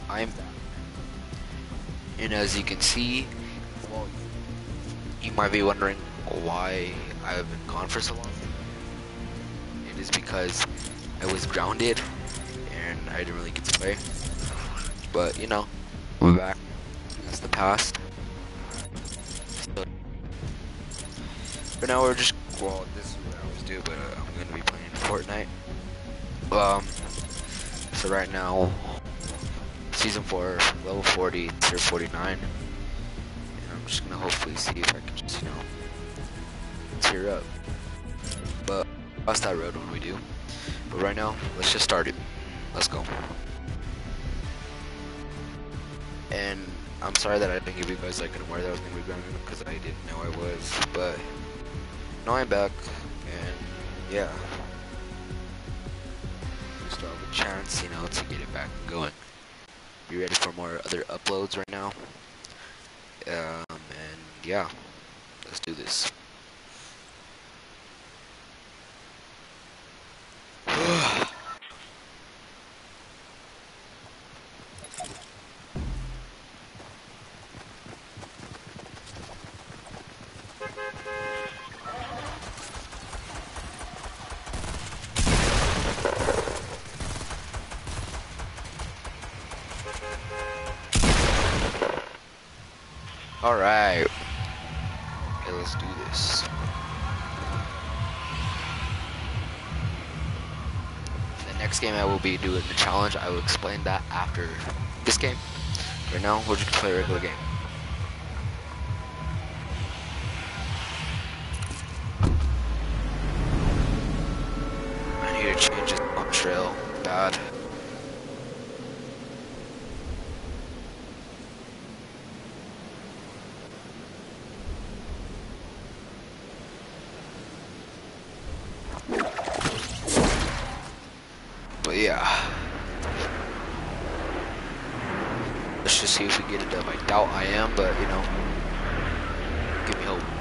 I'm back. And as you can see, well, you might be wondering why I've been gone for so long. It is because I was grounded and I didn't really get to play. But you know, we're back. It's the past. So, for now, we're just, well, this is what I always do, but I'm gonna be playing Fortnite. So right now, season 4, level 40, tier 49. And I'm just gonna hopefully see if I can just, tier up. But cross that road when we do. But right now, let's just start it. Let's go. And I'm sorry that I didn't give you guys like where that I was gonna be grounded because I didn't know I was, but now I'm back, and yeah, we still have a chance, to get it back going. Be ready for more other uploads right now, and yeah, let's do this. Alright, okay, let's do this. The next game I will be doing the challenge. I will explain that after this game. Right now, we're just gonna play a regular game. I need to change this on trail. Bad. But yeah. Let's just see if we get it done. I doubt I am, but give me hope.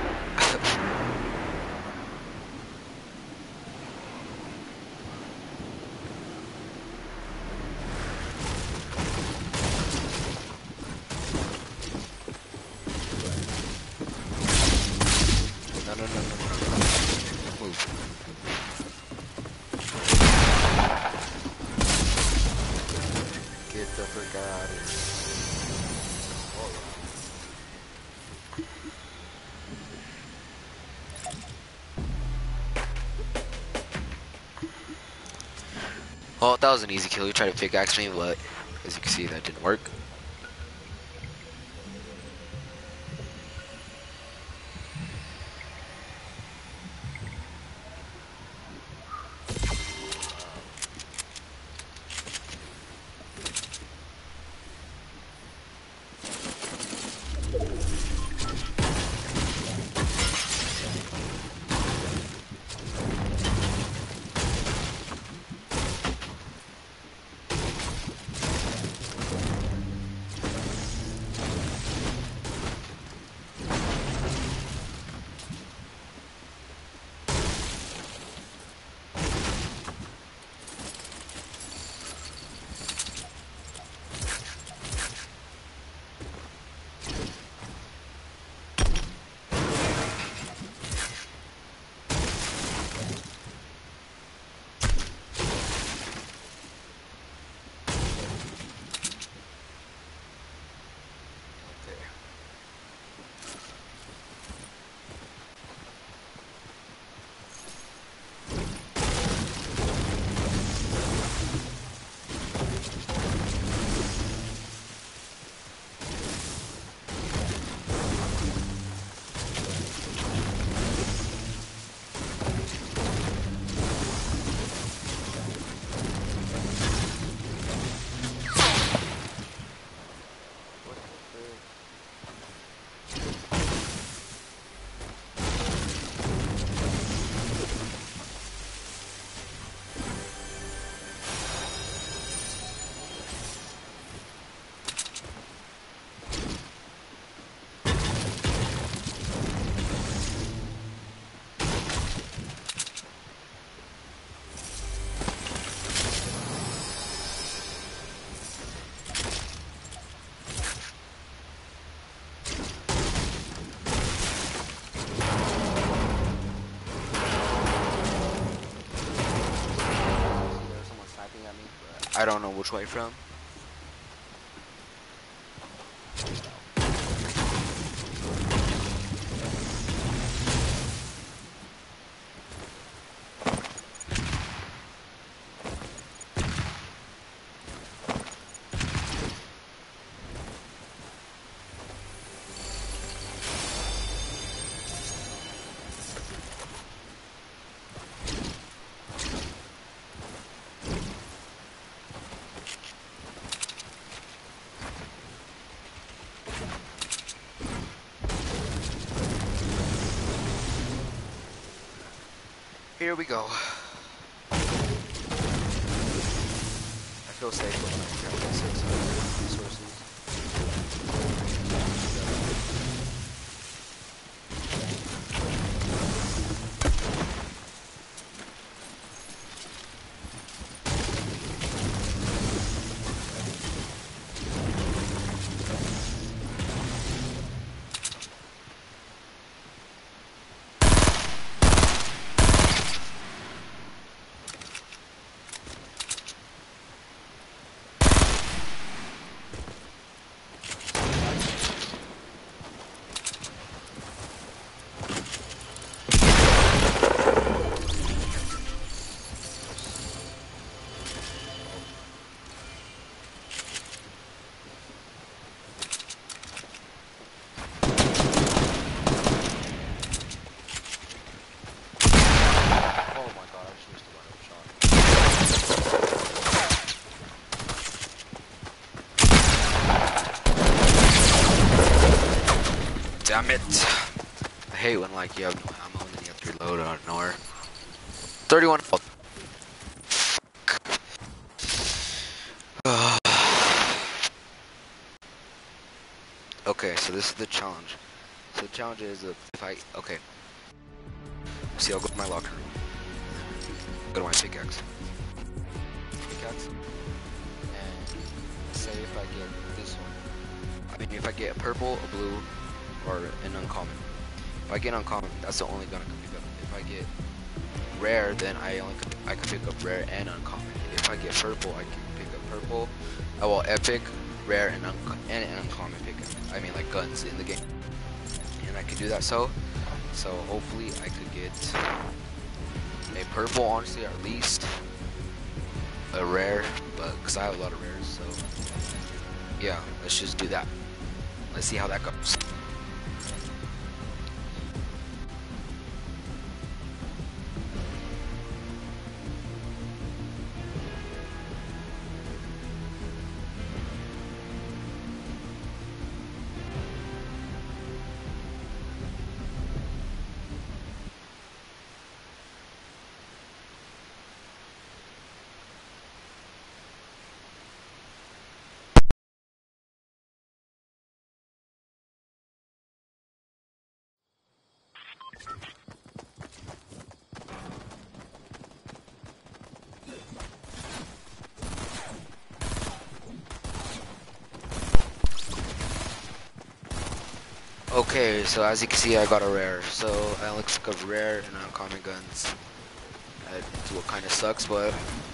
No. Move. Get the frick out of here. Well, that was an easy kill. He tried to pickaxe me, but as you can see, that didn't work. I don't know which way from. Here we go. I feel safe when I grab my 600 resources. Damn it. I hate when like you have no ammo and then you have to reload out of nowhere. 31 health. Okay, so this is the challenge. So the challenge is if I, okay. See, I'll go to my locker room. Go to my pickaxe. And say if I get this one. I mean, if I get a purple, a blue, or an uncommon. If I get uncommon, that's the only gun I can pick up. If I get rare, then I can pick up rare and uncommon. If I get purple, I can pick up purple. Oh well, epic, rare, and an uncommon pickup. I mean, like guns in the game, and I could do that. So hopefully I could get a purple, honestly, or at least a rare, but because I have a lot of rares. So yeah, let's just do that. Let's see how that goes. Okay, so as you can see, I got a rare. So I only pick up rare and uncommon guns. That's what kind of sucks, but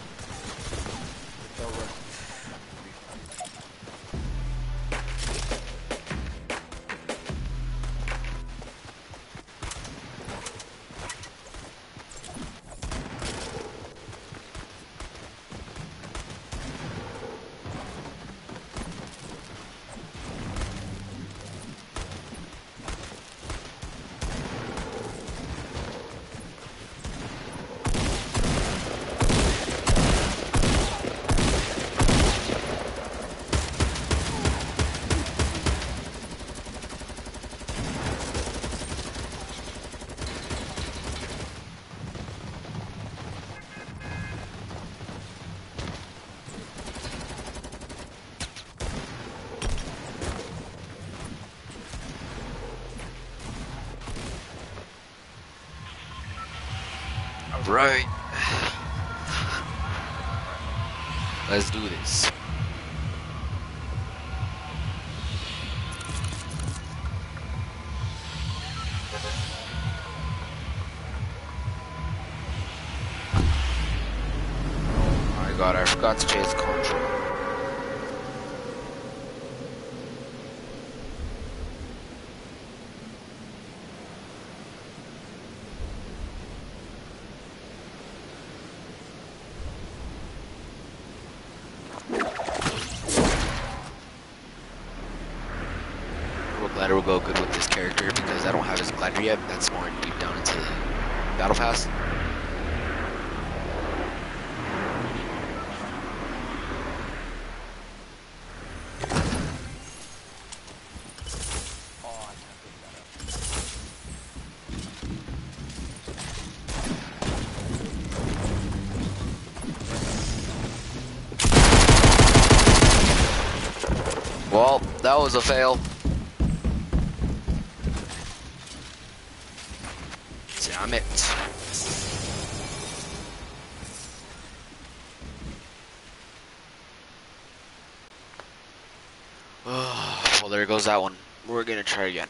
right. Let's do this. Oh my god, I forgot forgot to change the control. Glider will go good with this character because I don't have his glider yet. That's more deep down into the battle pass. Well, that was a fail. Damn it. Well, there goes that one. We're gonna try again.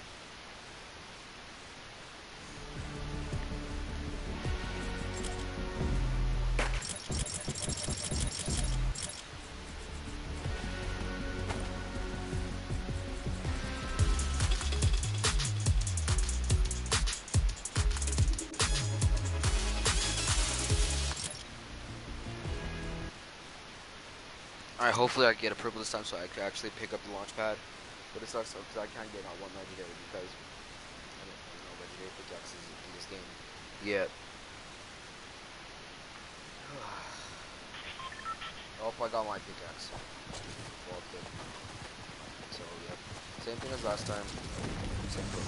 Alright, hopefully I get a purple this time so I can actually pick up the launch pad. But it sucks because I can't get on one legendary because I don't know legendary pickaxes in this game yet. Oh, I got my pickaxe. Well, good. So, yep. Same thing as last time. Same purple.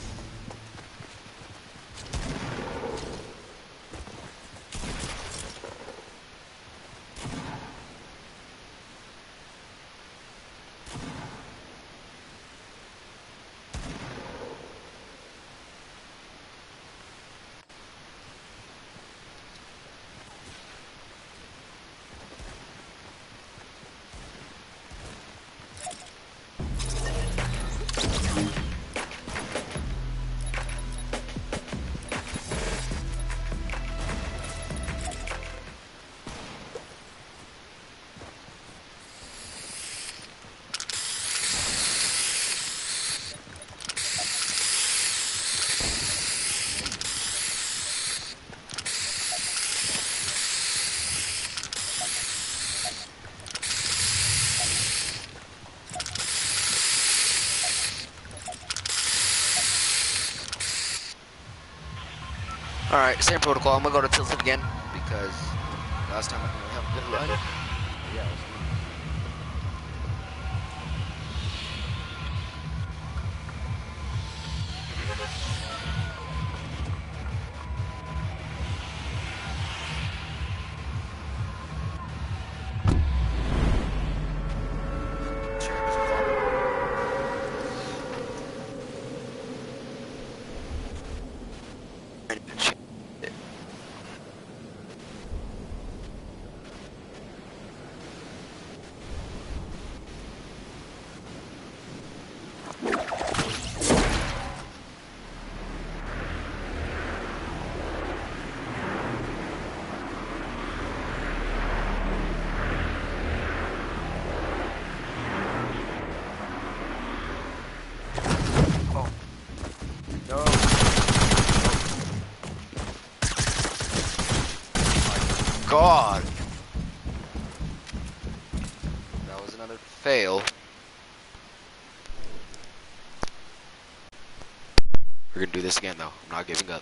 Alright, same protocol. I'm gonna go to Tilted again because last time I didn't really have a good run. Yeah, it was good. God! That was another fail. We're gonna do this again though. I'm not giving up.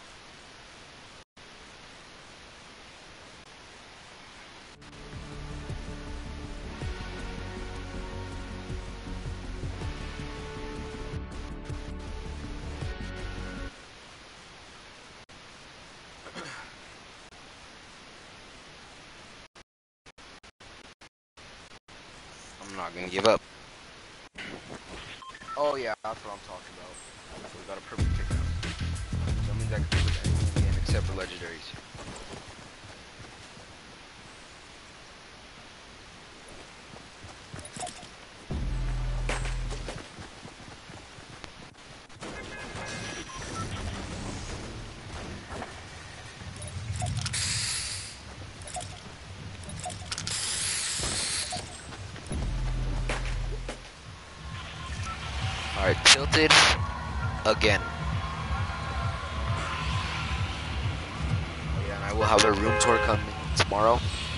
I'm not gonna give up. Oh yeah, that's what I'm talking about. So we got a purple kick out. So that means I can do anything again except for legendaries. Alright, tilted again. Oh, yeah, and I will have a room tour coming tomorrow.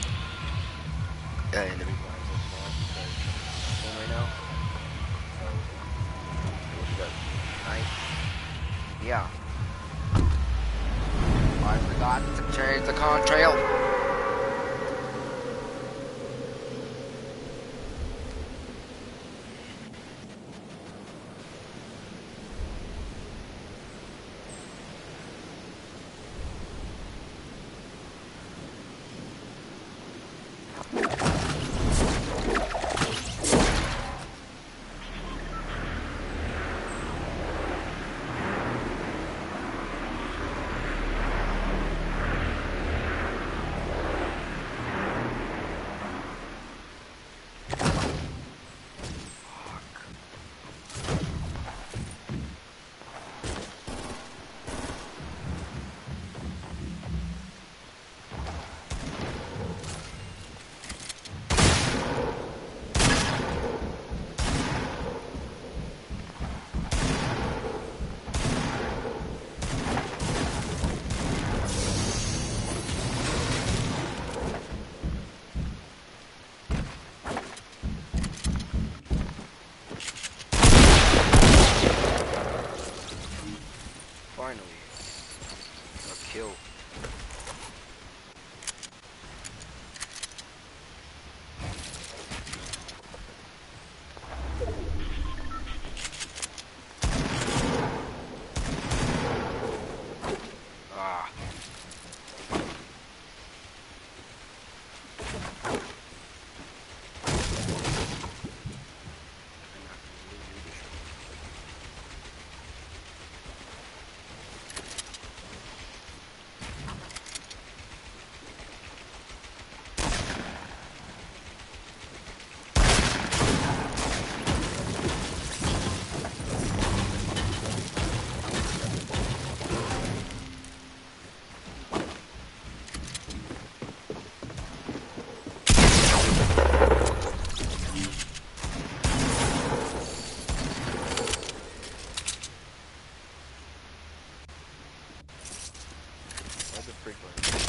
In the reason why I'm saying tomorrow because I'm home right now. So I will do that tonight. Yeah. I forgot to change the contrail. Finally, a kill. Ah. Why the freak was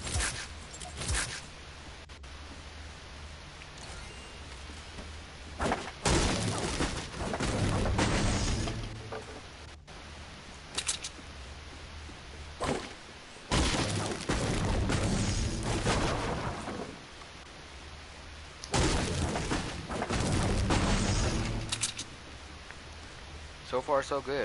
so far so good.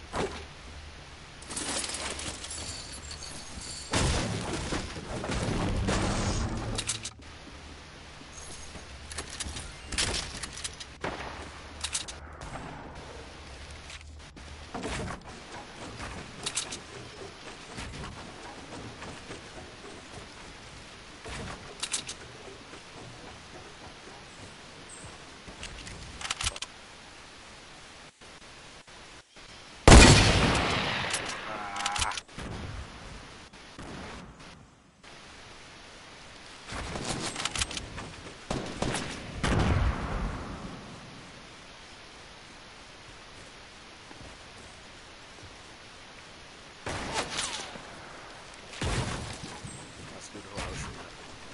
That's good who I was shooting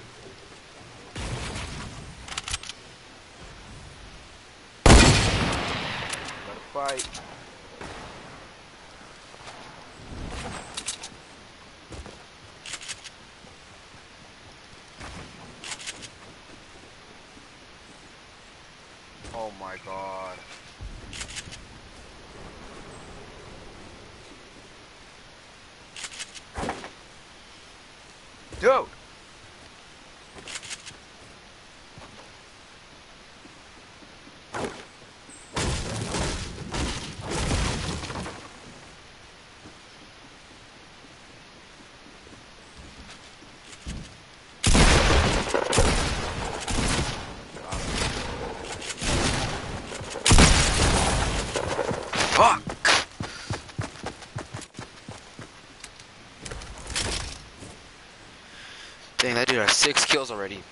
at. Gotta fight. Oh my god. Dude! Fuck! Dang, that dude has 6 kills already.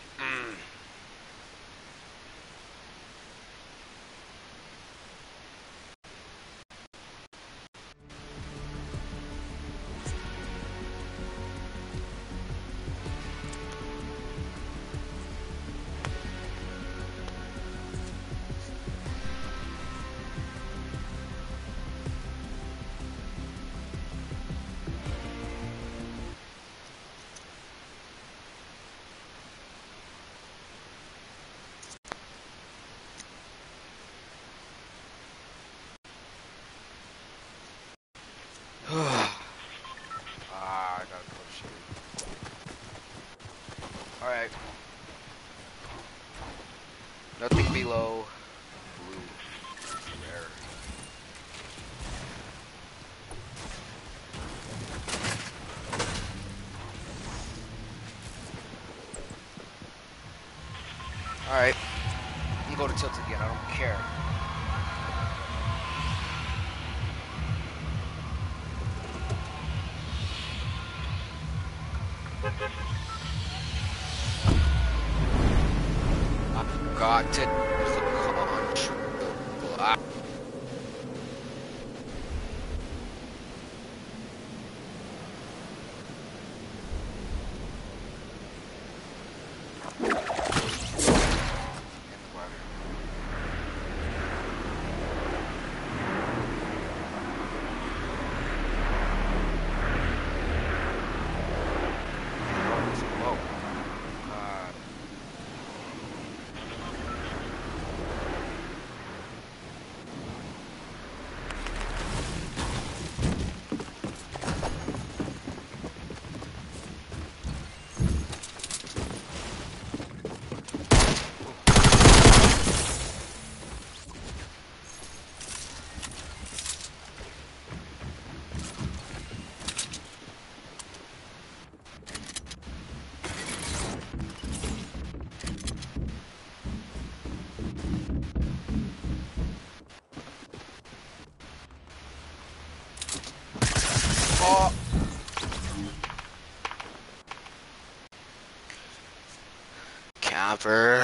go to tilt again. I don't care. I've got to control. Oh. Camper.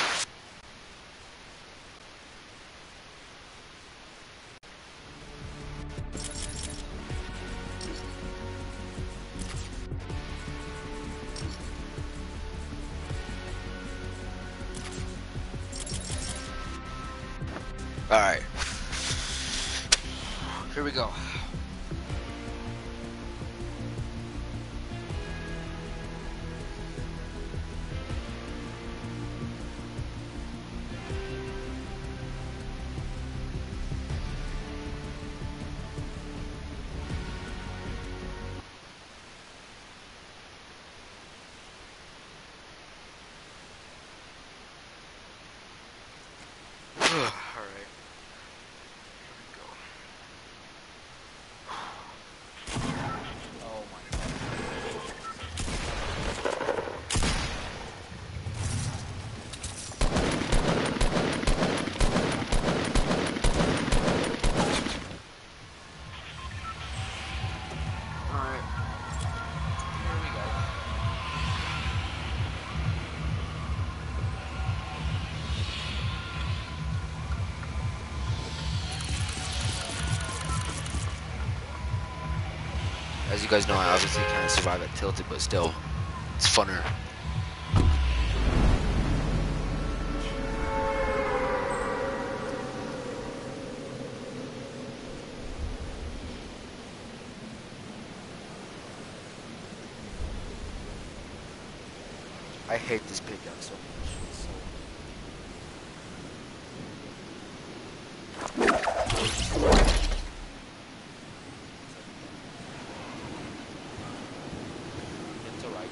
All right. Here we go. All right. Oh my god. Alright. Here we go. As you guys know, I obviously can't survive at tilted, but still, it's funner. I hate this pickup so much. It's so... It's alright.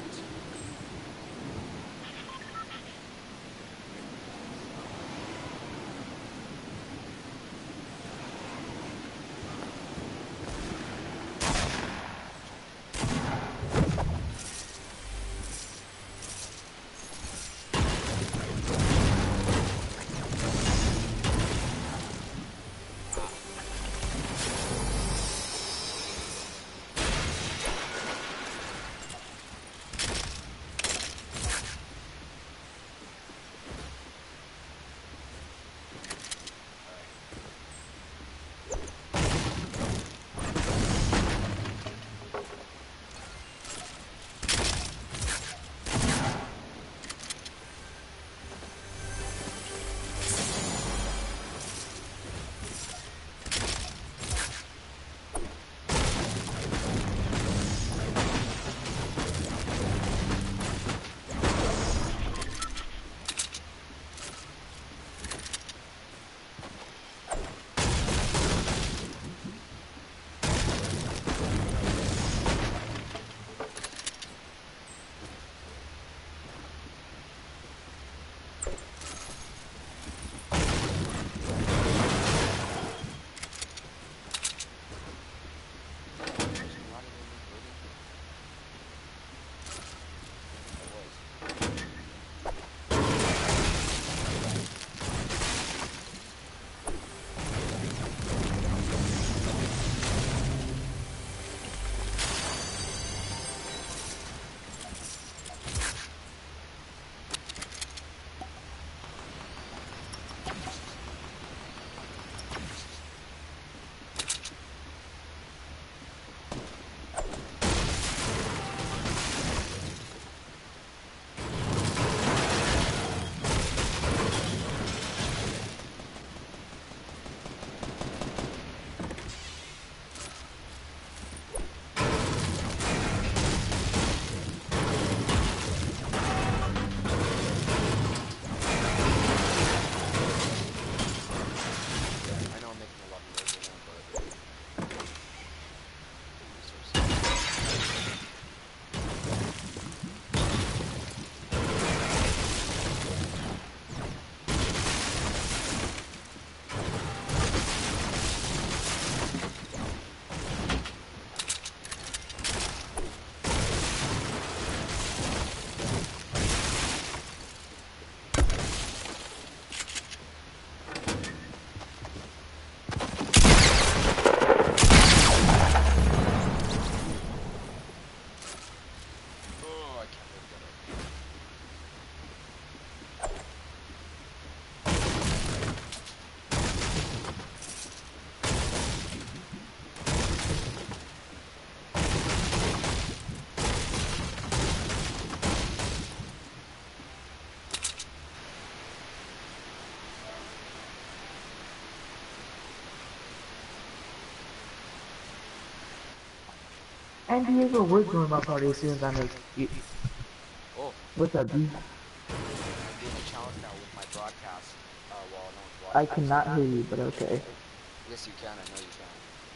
And Diego would join my party as soon as I make it. Oh, What's up, D? I'm doing a challenge now with my broadcast while no one's I watching. cannot hear you, but okay. Yes, you can. I know you can.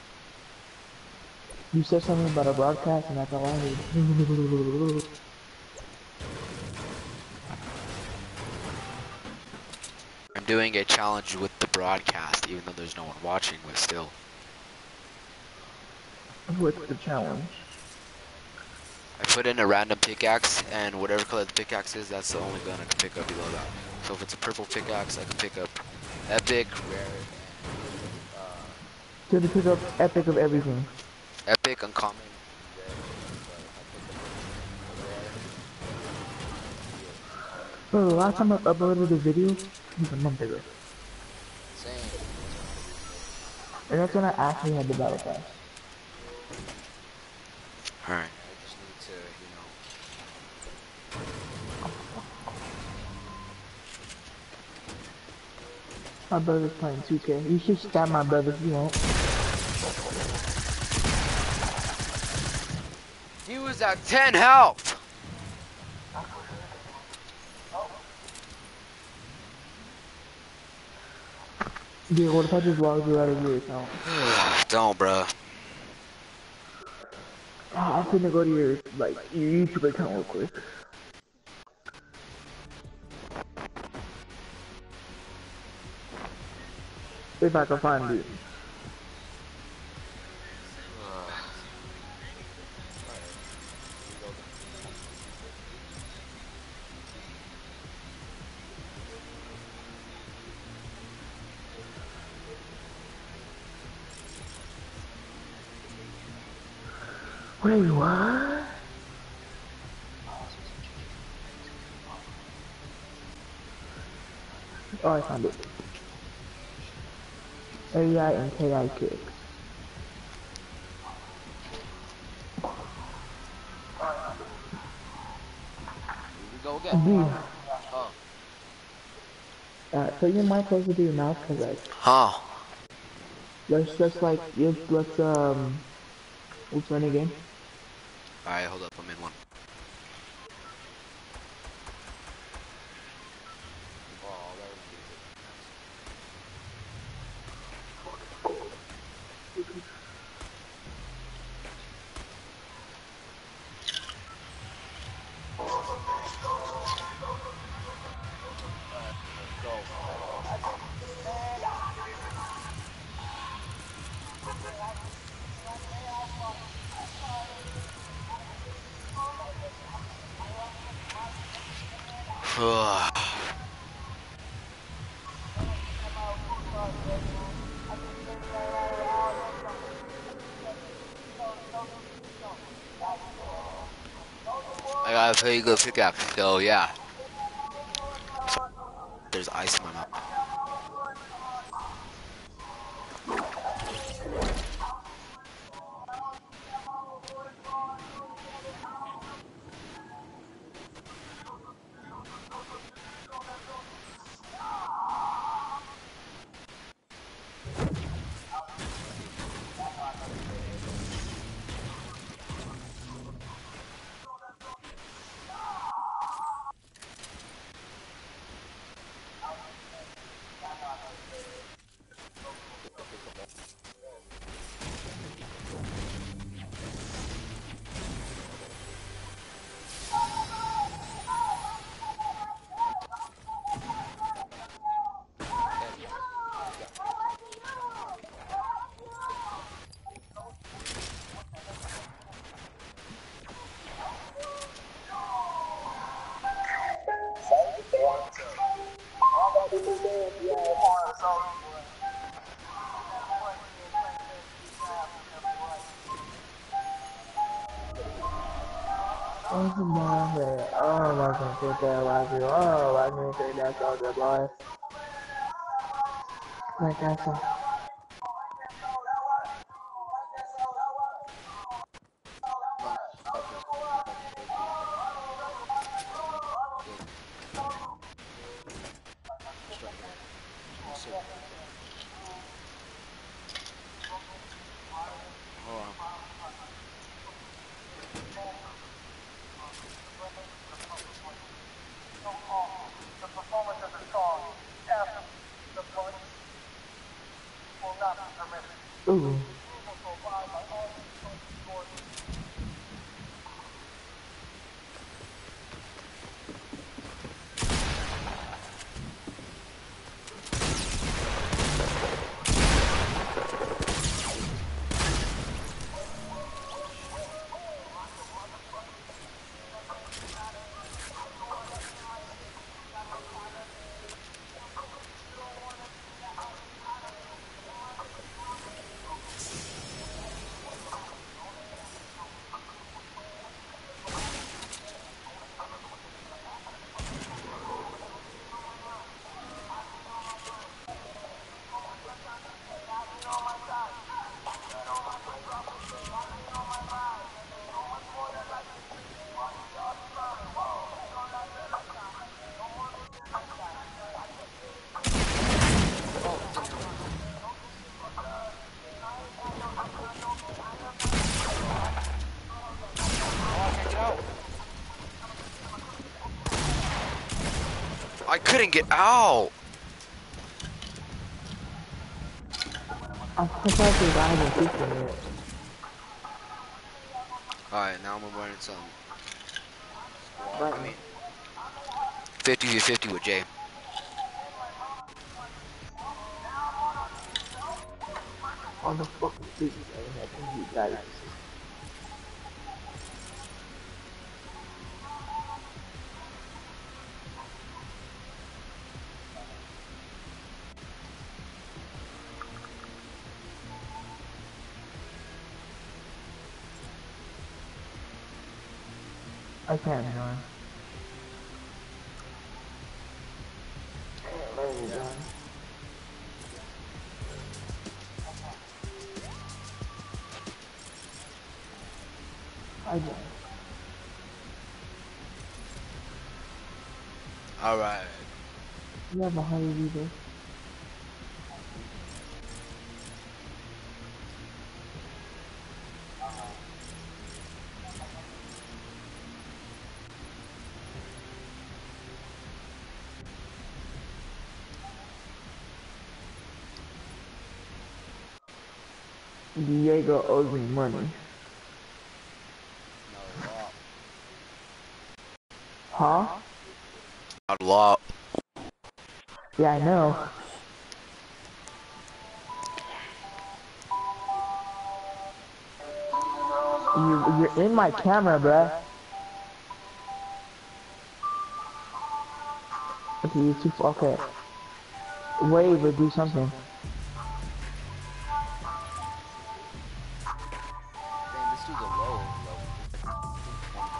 You said something about a broadcast, and that's all I heard. I'm doing a challenge with the broadcast, even though there's no one watching, but still. What's the challenge? I put in a random pickaxe, and whatever color the pickaxe is, that's the only gun I can pick up below that. So if it's a purple pickaxe, I can pick up epic, rare, So to pick up epic of everything. epic, uncommon, rare. Bro, the last time I uploaded a video was a month ago. Same. And that's when I actually had the battle pass. Alright. I just need to, My brother's playing 2K. You should stab my brother if you want. He was at 10 health! Dude, what if I just logged you out of your account? Don't, bruh. I'm finna go to your, like, your YouTube account real quick. If I can find it. Wait, what? Oh, I found it. AI and KI kicks. Here we go again. Dude, Oh. put your mic closer to your mouth, cause like, Huh. let's like, let's run a game. Alright, hold up. I'm in one. I got a pretty good pickaxe, so yeah. There's ice in my mouth. Oh my god. Oh my god, take that last video. Oh, I need to take that soldier, boy. Like I said. Hold on. Ooh. Oh, damn. Oh, I can't get out. I couldn't get out. I'm surprised you guys are teaching it. Alright, now I'm running some squad. Right I mean, 50v50 with Jay. on the fucking street, I think you guys. I can't join. Let me join. I joined. Alright. You have a high leader. Diego owes me money. Not a lot. Huh? Not a lot. Yeah, I know. You're in my camera, bruh. Okay, you're too. Okay. Wave or do something. Damn, this dude's a low level. He's like, I think 20.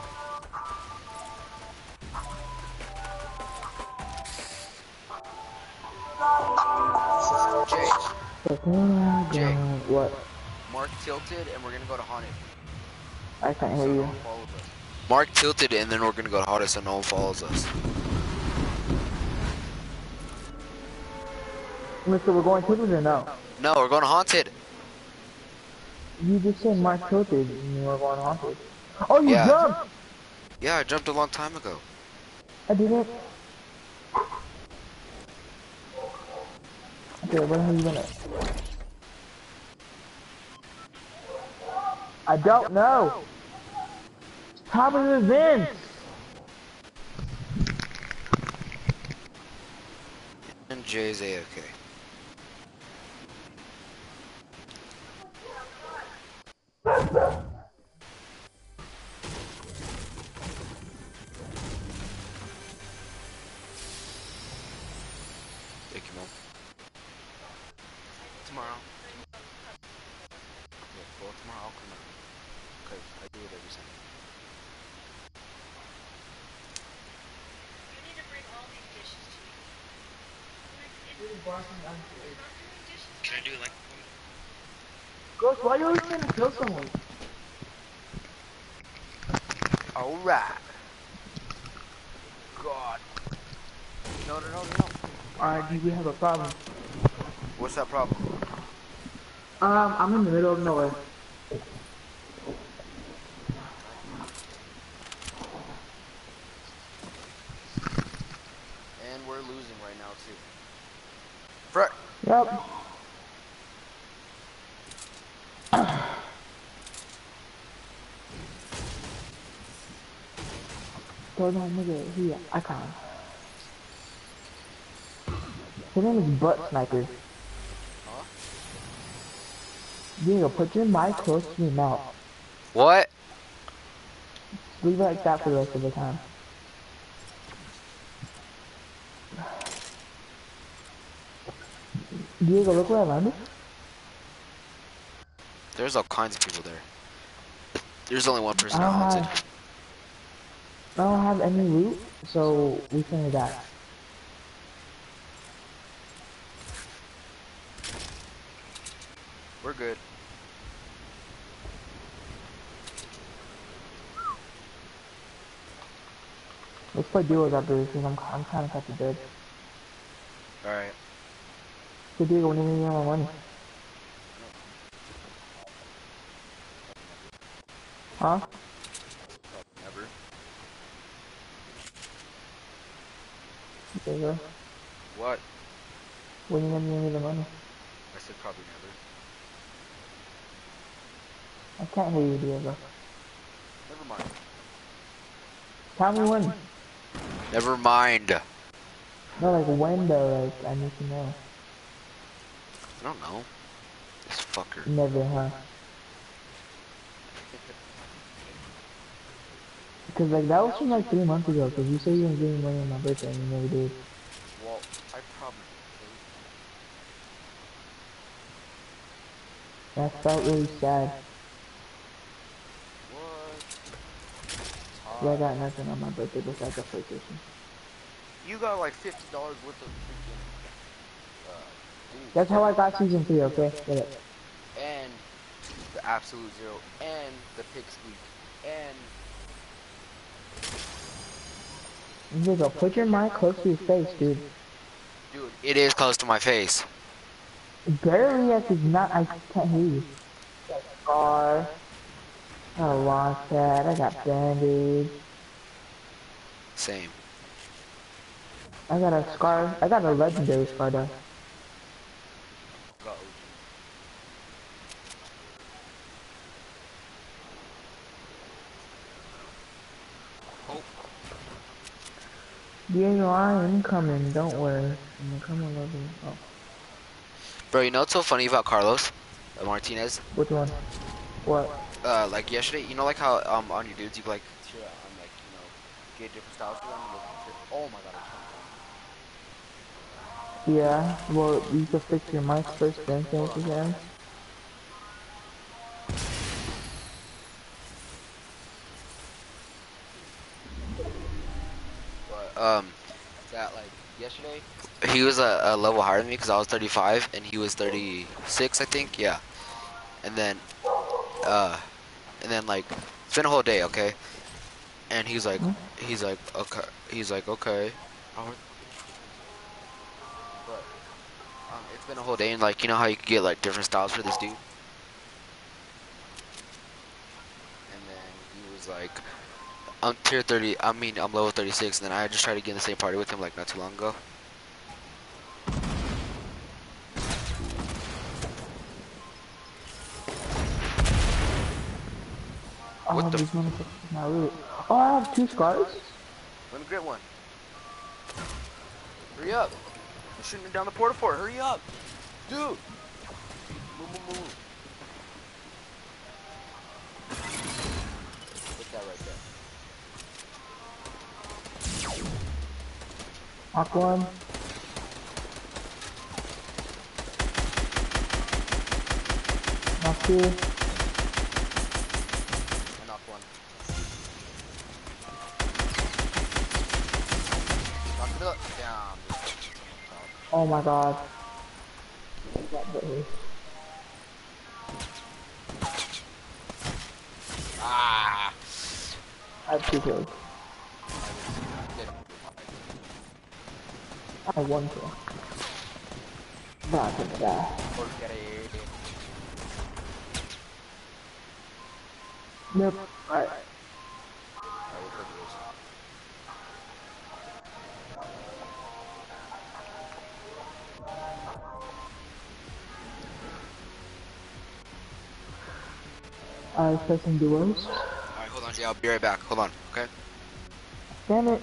Jay, Jay, What? Mark tilted and we're gonna go to Haunted. I can't hear So no you. one follows us. Mark tilted and then we're gonna go to Haunted so no one follows us. Mister, we're going to or no? No, we're going to Haunted. You just said Mark tilted and you were going haunted. Oh, you Yeah. jumped! Yeah, I jumped a long time ago. I didn't. Okay, where are you gonna? I don't know. Top of the vents. And Jay's A-okay. Thank you, Mom. Tomorrow. Yeah, well, tomorrow I'll come out. Because I do it every Sunday. You need to bring all these dishes to me. Can I do like Ghost, why are you always trying to kill someone? Alright. God. No. Alright, we have a problem. What's that problem? I'm in the middle of nowhere. And we're losing right now, too. Frick. Yep. told that nigga he icon. His name is Butt Sniper. Huh? Diego, put your mic close to your mouth. What? Leave it like that for the rest of the time. Diego, look where I landed. There's all kinds of people there. There's only one person I at don't haunted. have any loot, so we can die. We're good. Let's play duos after this, because I'm kind of fucking dead. Alright. So Diego, when are you gonna get my money? Huh? Never. Diego, What? when are you gonna give me the money? I said probably never. I can't hear you, Diego. Never mind. Tell me when. Never mind. No, like when though, like, I need to know. I don't know. This fucker. Never, huh? Because, like, that was from, like, 3 months ago, because you said you were gonna give me money on my birthday, and you never did. Well, I probably That felt really sad. What? 'Cause I got nothing on my birthday besides a PlayStation. You got like $50 worth of freaking dude, That's how I got season 3, okay? Get it. and the absolute zero and the pig squeak and Diego, put your mic close to your face, dude. dude, it is close to my face. Barely, like, it's not, I can't hear you. Scar. I want that. I got bandage. Same. I got a scar. I got a legendary scar though. Got OG. Oh, Diego, I am coming. Don't worry. I'm coming over. Oh, bro, you know what's so funny about Carlos Martinez? which one? What? Like yesterday, you know, like how on your dudes you like to like get different styles for them. Oh my god, I turned Yeah. Well, you can fix your mic first, then finish the game. But that like yesterday, he was a level higher than me because I was 35 and he was 36, I think. Yeah, and then uh, like it's been a whole day, okay? And he's like, Hmm? okay. But it's been a whole day, and like you know how you could get like different styles for this dude. And then he was like, I'm tier 30. I mean, I'm level 36, and then I just tried to get in the same party with him like not too long ago. What Oh, the? these motherfuckers not really. Oh, I have 2 scars. Let me get one. Hurry up! I'm shooting down the porta fort. Hurry up, dude! Move, move, move. Put that right there. Knock one. Knock 2. I knocked one. Knock it up. Down. Oh my god. That bit. Ah! I have 2 kills. I have 1 kill. Not gonna die. Forget it. Nope. Alright. I play some duos. Alright, hold on, Jay. I'll be right back. Hold on, okay? Damn it.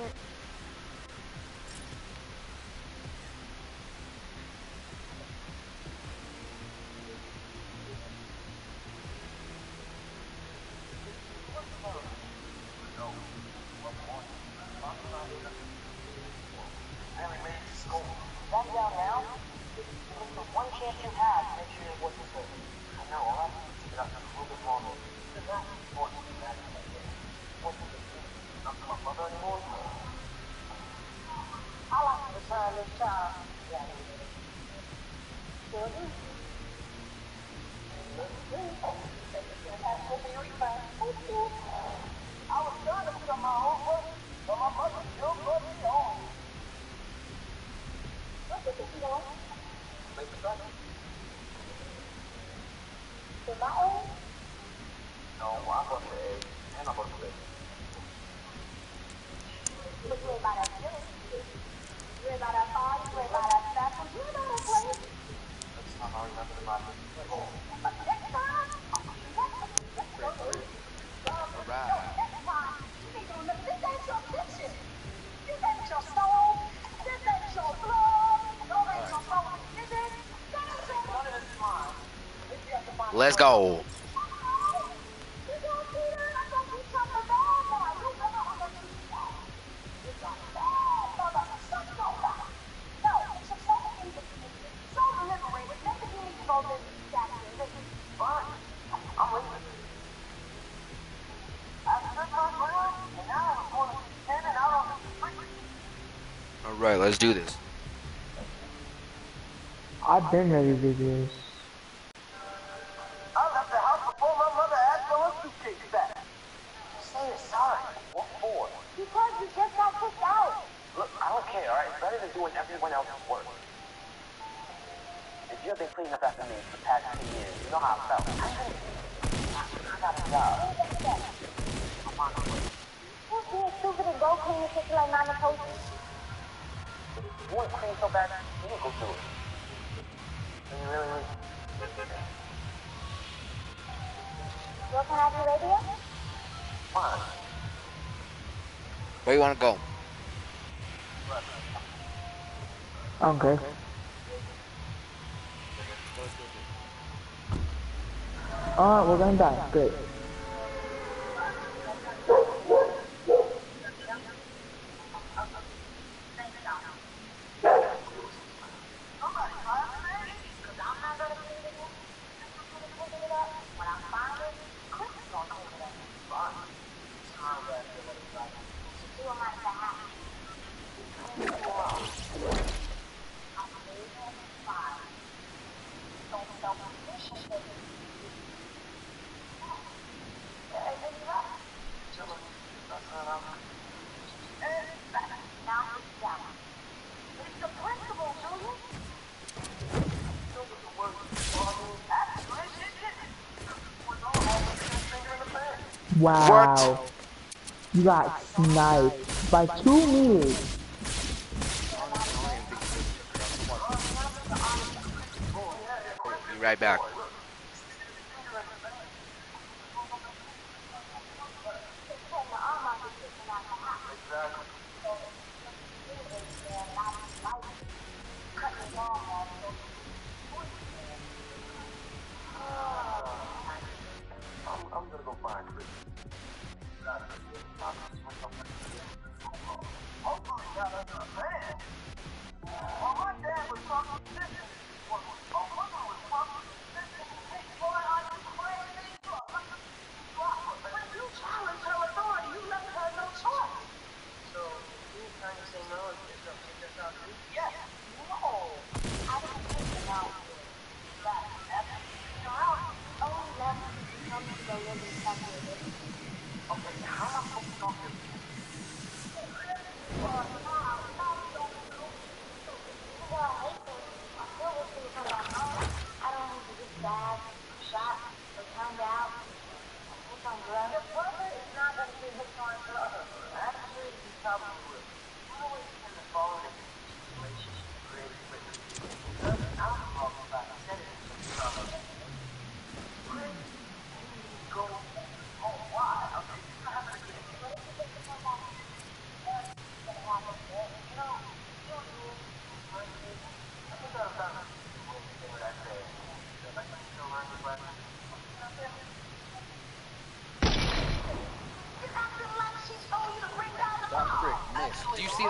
Alright. Alright. Let's go. Alright, let's do this. I've been ready to do this. I left the house before my mother asked for her suitcase back. Say you're sorry. What for? Because you just got kicked out. Look, I don't care, alright? It's better than doing everyone else's work. If you have been cleaning up after me for the past 2 years, you know how I felt. I got a job. I'm on the way. Who's being stupid and go clean the kitchen like Mama told you? You want to clean so bad, you can go do it. And you really need Girl, can I have your radio? fine. Where you wanna go? Okay. We're gonna die. Great. Wow. You got sniped by 2 meters. Be right back. I'm gonna go find Chris. Hopefully not under a man. While my dad was talking business, while my mother was talking business,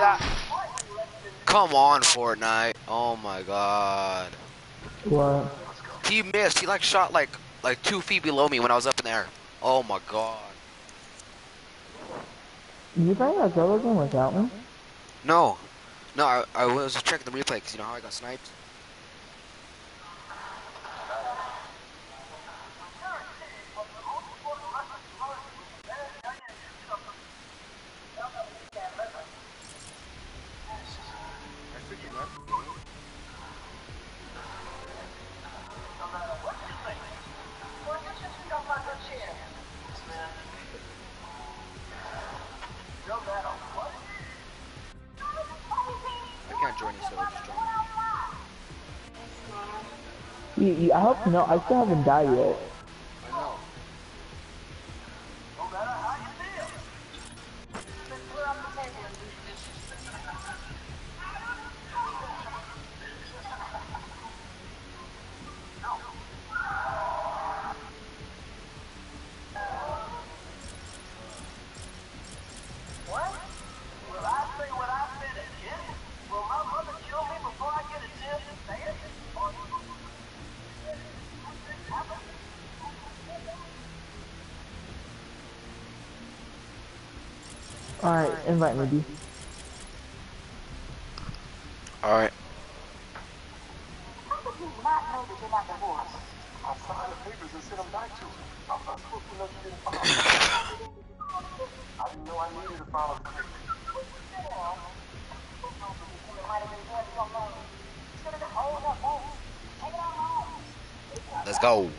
that? Come on, Fortnite. Oh my god. What? He missed. He like shot like 2 feet below me when I was up in the air. Oh my god. Did you play that solo game without me? No. No, I was checking the replay because you know how I got sniped? I freaking left the game. I can't join you, so just join me. I hope you know, I still haven't died yet. I know. Alright, invite me, D. Alright. How could you not know that you're not divorced? I signed the papers and sent them back to you. I'm not supposed to know you didn't file. I didn't know I needed to file a claim. Let's go.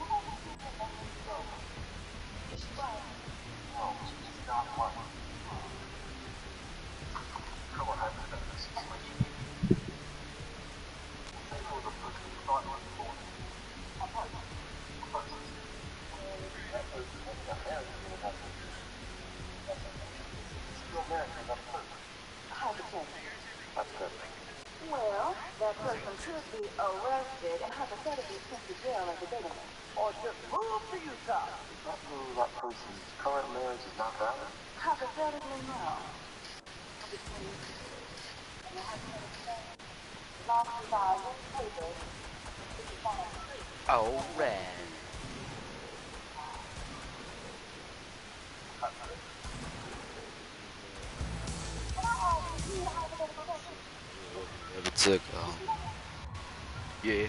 Well, that person could be arrested and hypothetically sent to jail as a bigamist. Or just move to Utah. Does that mean that person's current marriage is not valid? Hypothetically, no. Alright. It's a yeah.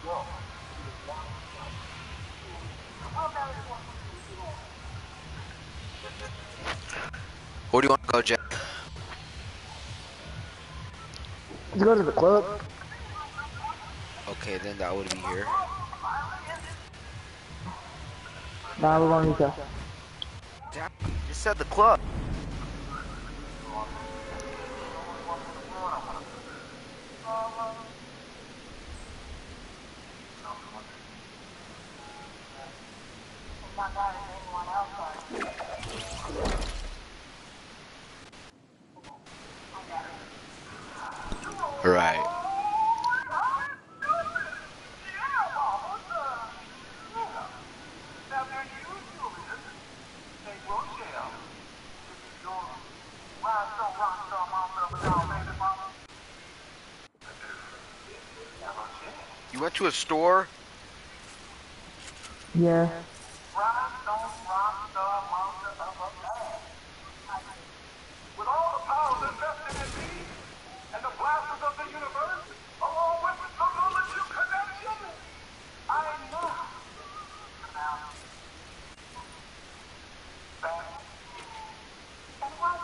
Where do you want to go, Jack? Let's go to the club. Okay, then that would be here. Nah, we're going to Utah. Damn, you said the club. Right. You went to a store? Yeah. With all the powers invested in me and the blasters of the universe, along with the technology connection, I know. And what?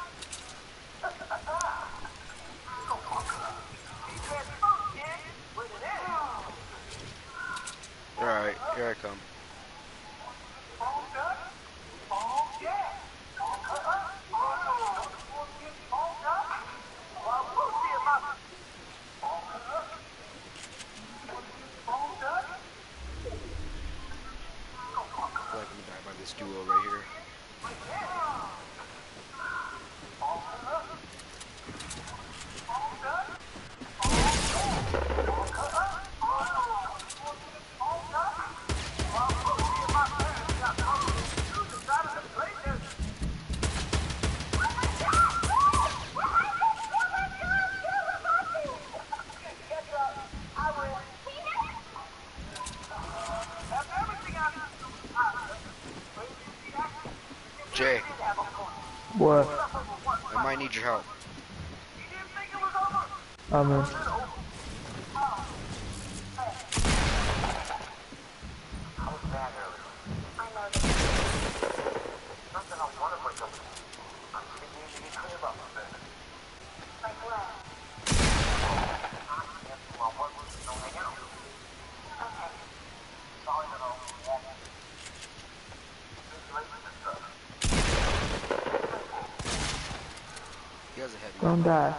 Alright, here I come. I feel like I'm gonna die by this duo right here. Jay, What? I might need your help. I mean, He has a heavy. don't die.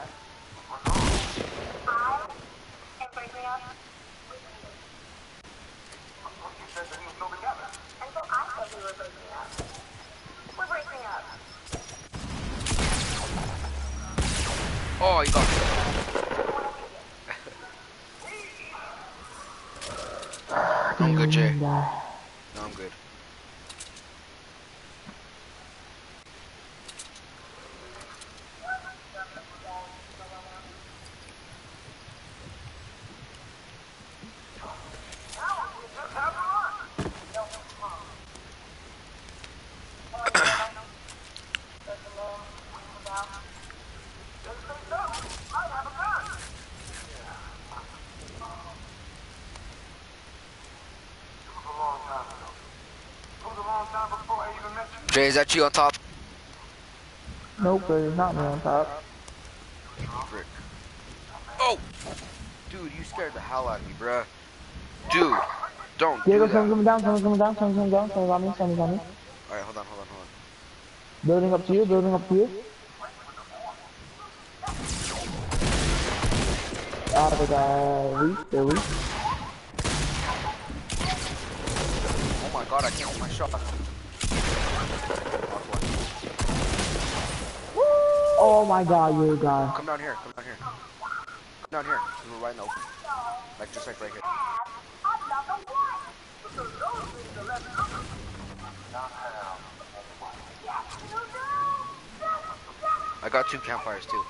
Oh, he got me. I'm good, Jay. Don't die. No, I'm good. Jay, is that you on top? Nope, but it's not me on top. Frick. Oh! Dude, you scared the hell out of me, bruh. Dude, don't do Diego, that. someone's coming down, someone's coming down, someone's coming down, someone's on me, someone's on me. Alright, hold on. Building up to you, building up to you. Ah, they got weak, they're weak. Oh my god, I can't hold my shot. Oh my god, you're a guy. Come down here, come down here. Come down here, we're right in the open. Like, just like right here. I got 2 campfires too.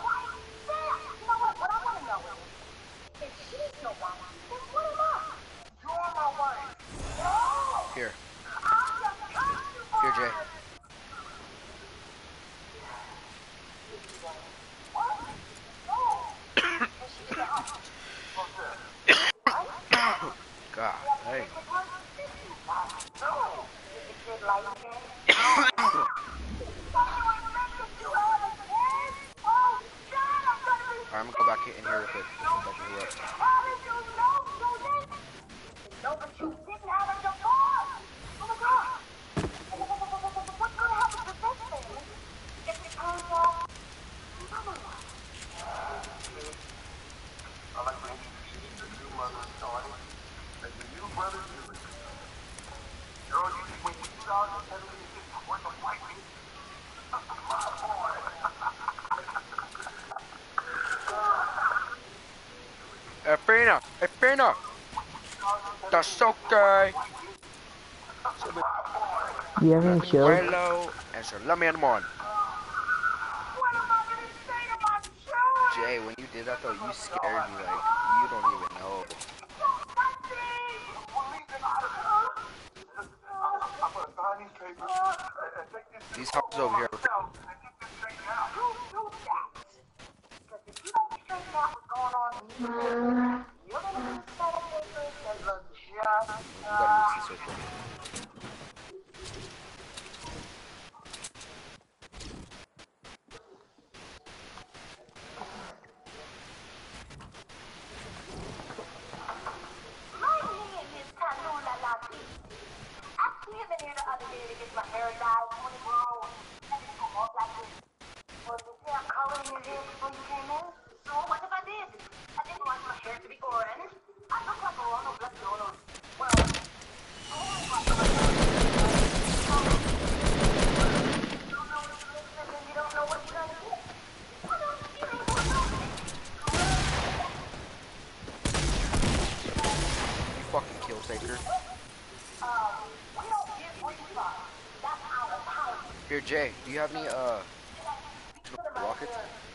Here. Here, Jay. God, hey. I'm gonna go back in here real quick. Go back in here. Efina! That's okay! Do you have any shields? Hello, and salami and mon. Jay, when you did that though, you scared me like, you don't even know. These houses over here. We gotta move to the circle. Here, Jay, do you have any rockets?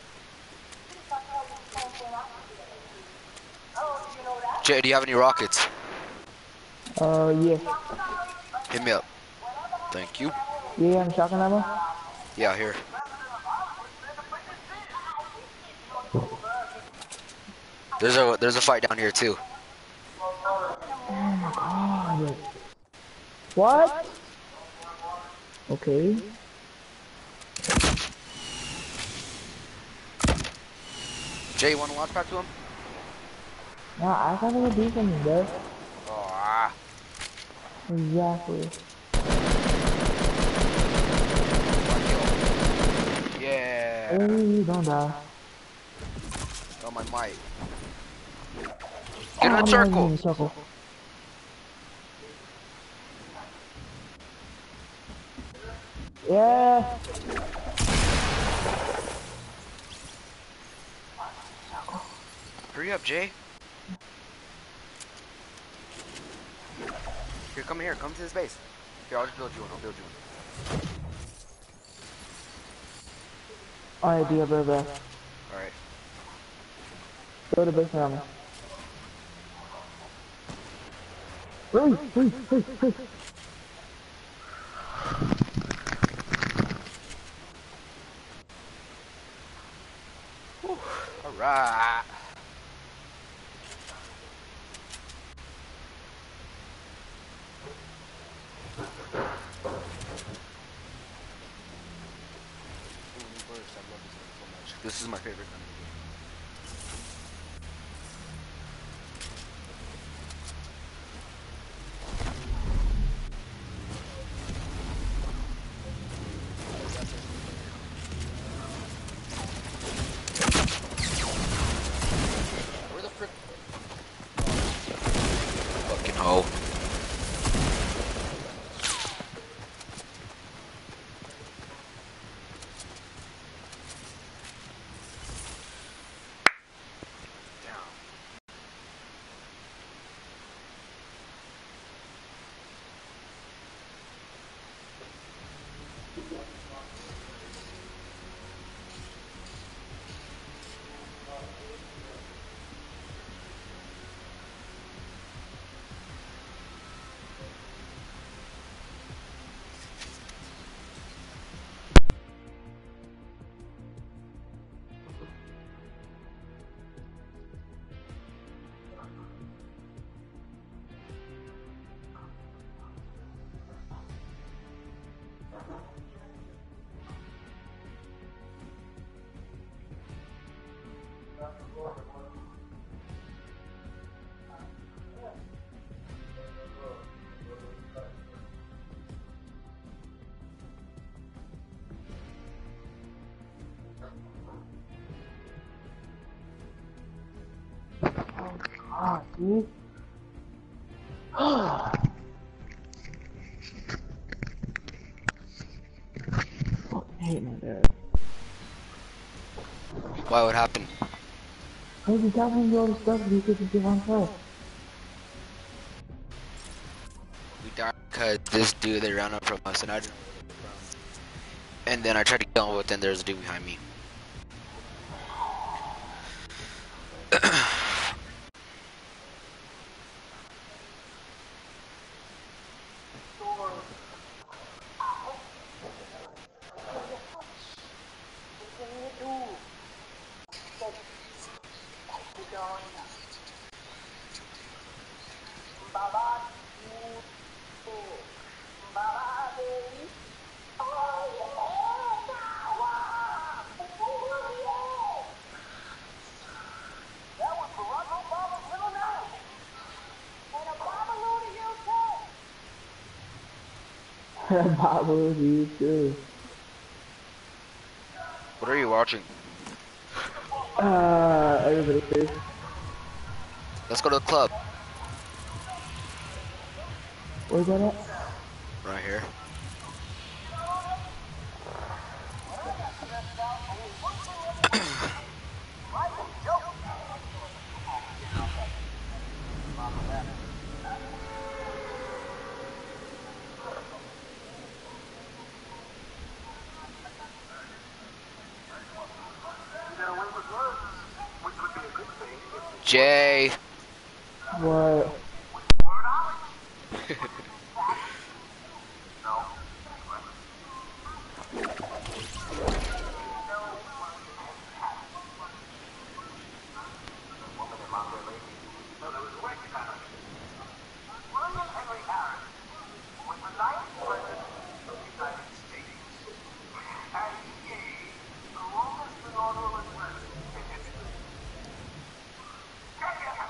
Jay, do you have any rockets? Yeah. Hit me up. Thank you. You got shotgun ammo? Yeah, here. There's a fight down here too. Oh my god. What? Okay. Jay, you wanna launch pad to him? Nah, I gotta go do something, bro. Oh, ah. Exactly. Yeah. Hey, don't die. Oh my mic. Oh, Get in the I'm not even circle. in the circle. Yeah. Hurry up, Jay. Here, come here. Come to this base. Here, I'll just build you one. I'll build you one. Alright, dear, bro. Alright. Go to base around me. Hurry. Alright. This is my favorite gun. Where the frick? Fucking hoe. Ah, dude. Fucking hate my dad. Why? What happened? Hey, you got me all the stuff you could give on top. We died because this dude, they ran up from us, and I didn't. And then I tried to kill him, but then there's a dude behind me. Babu, you too. What are you watching? Everybody. Let's go to the club. Where's that at? Right here. Jay. What?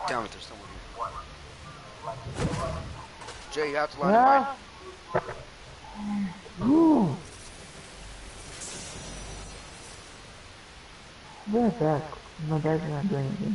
Damn it, there's someone here. Jay, you have to land in mine. Ooh. Where's that? My dad's not doing anything.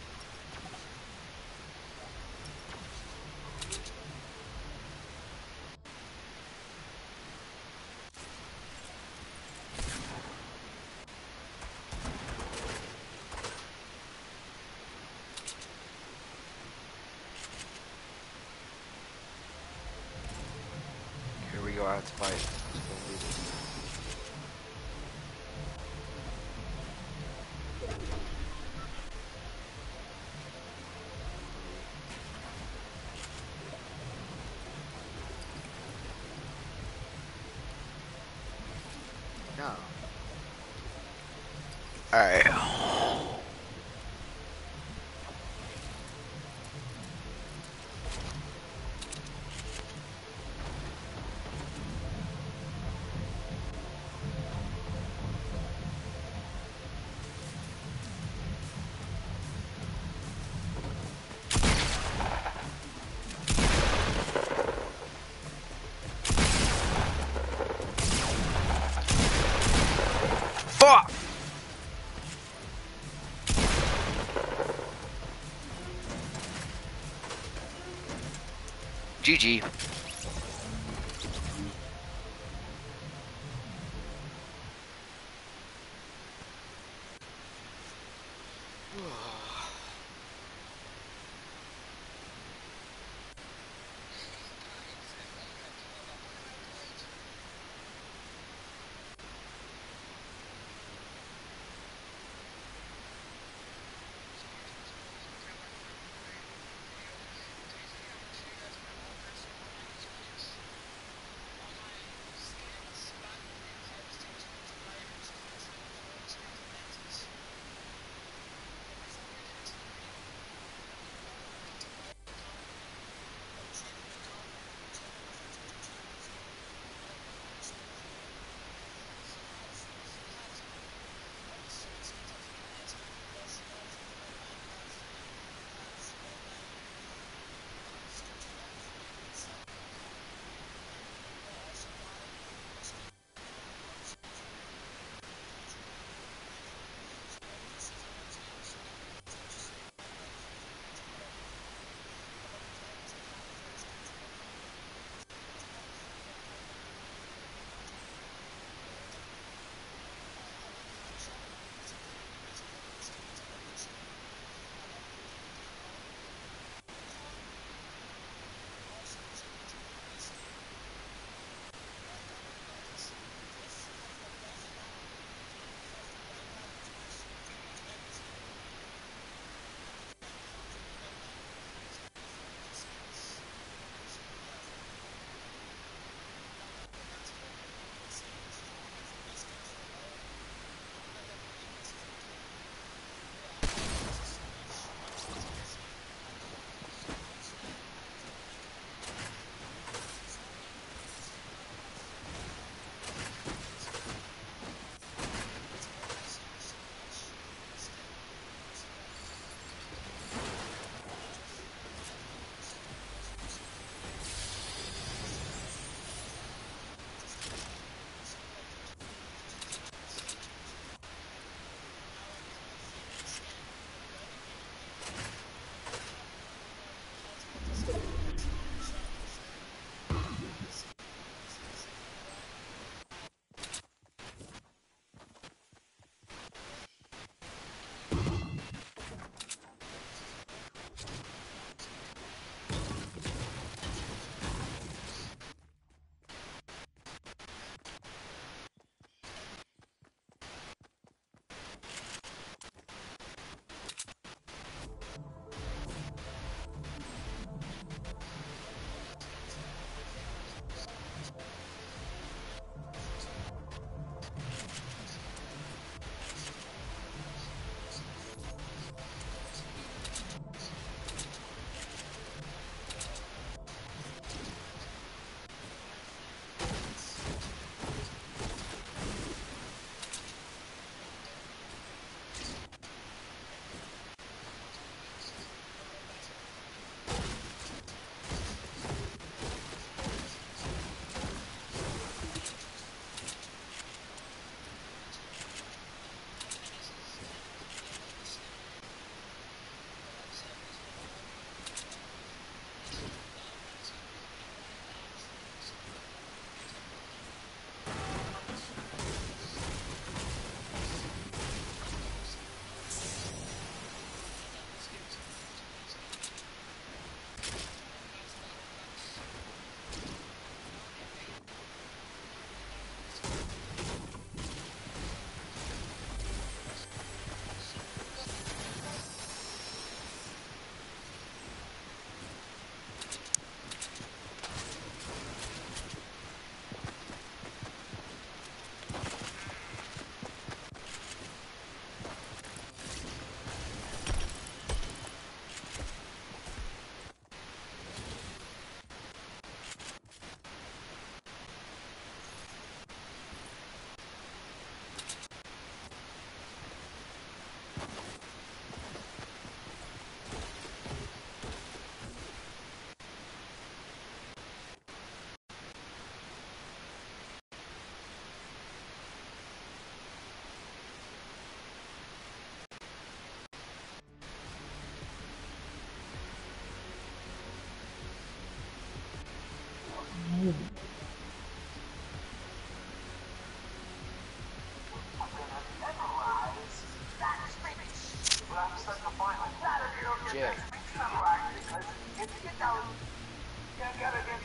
Here we go, I have to fight. Let's go do this. No. Alright. Fuck! GG.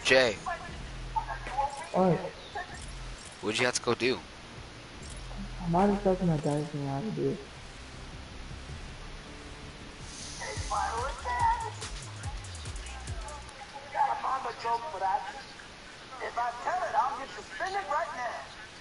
Jay, What? what'd you have to go do? I'm out of stuff my dad's gonna have to do. Gotta find a joke for that. If I tell it, I'll get suspended right now.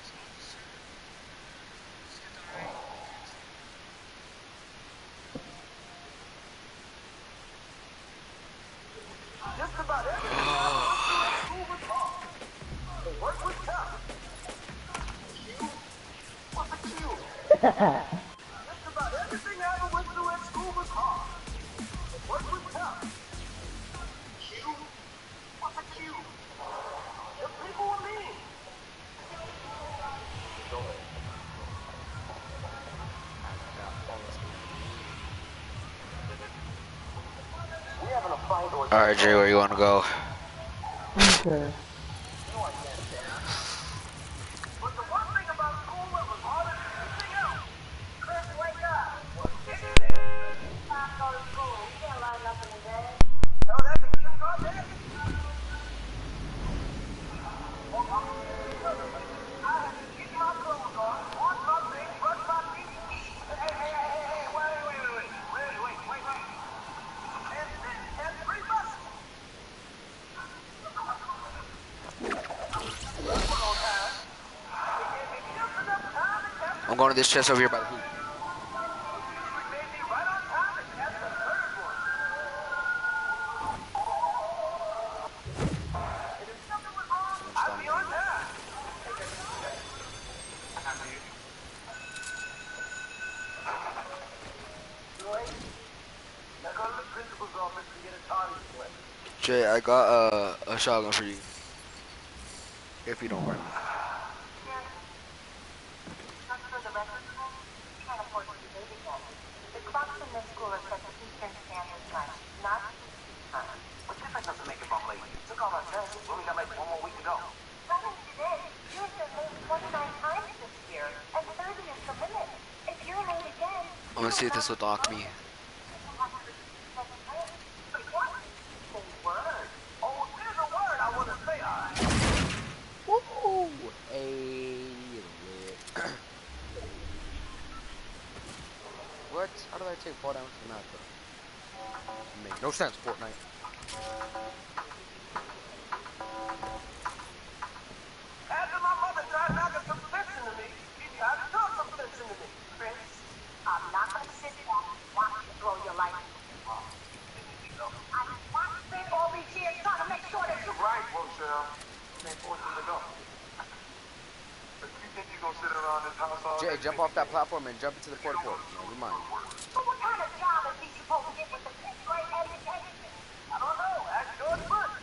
Just about everything I went through at school was hard. The work was tough. You? What's a Q? Just about everything I ever went through at school was hard. The work was tough. Q? What's a Q? The people were mean. We having a fight or Alright, Jay, where you wanna go? Okay. But the one thing about school that was harder than anything else, Chris, wake up. Getting there. Time to go to school. You can't line up in the day. Oh, that can even go there. I had to get my clothes on, wash my face, brush my teeth. Hey, wait. And 3 buses. I'm going to this chest over here by the hoop. Jay, I got a shotgun for you. If you don't mind. Just for the record, we can't afford to be babysat. The clocks in this school are set to Eastern Standard Time, not time. What difference does it make if I'm late? Took all our tests. We only got like 1 more week to go. Starting today, you've been late 29 times this year, and 30 is the limit. If you're late again, I'm gonna see if this will dock me. Word. Oh, there's a word I want to say. Woohoo! Hey, what? How did I take 4 down from that though? Make no sense, Fortnite. After my mother tried knocking some sense into me, she tried to talk some sense into me. Chris, I'm not going to sit back and watch you throw your life. I want to spend all these years trying to make sure that you... Right, Rochelle. Can't force them to go. But you think you're gonna sit around this house all Jay, day? jump off that platform and jump into the porta potty. Never mind. So what kind of job is he supposed to get with the 6th grade education? I don't know. Ask George Bush.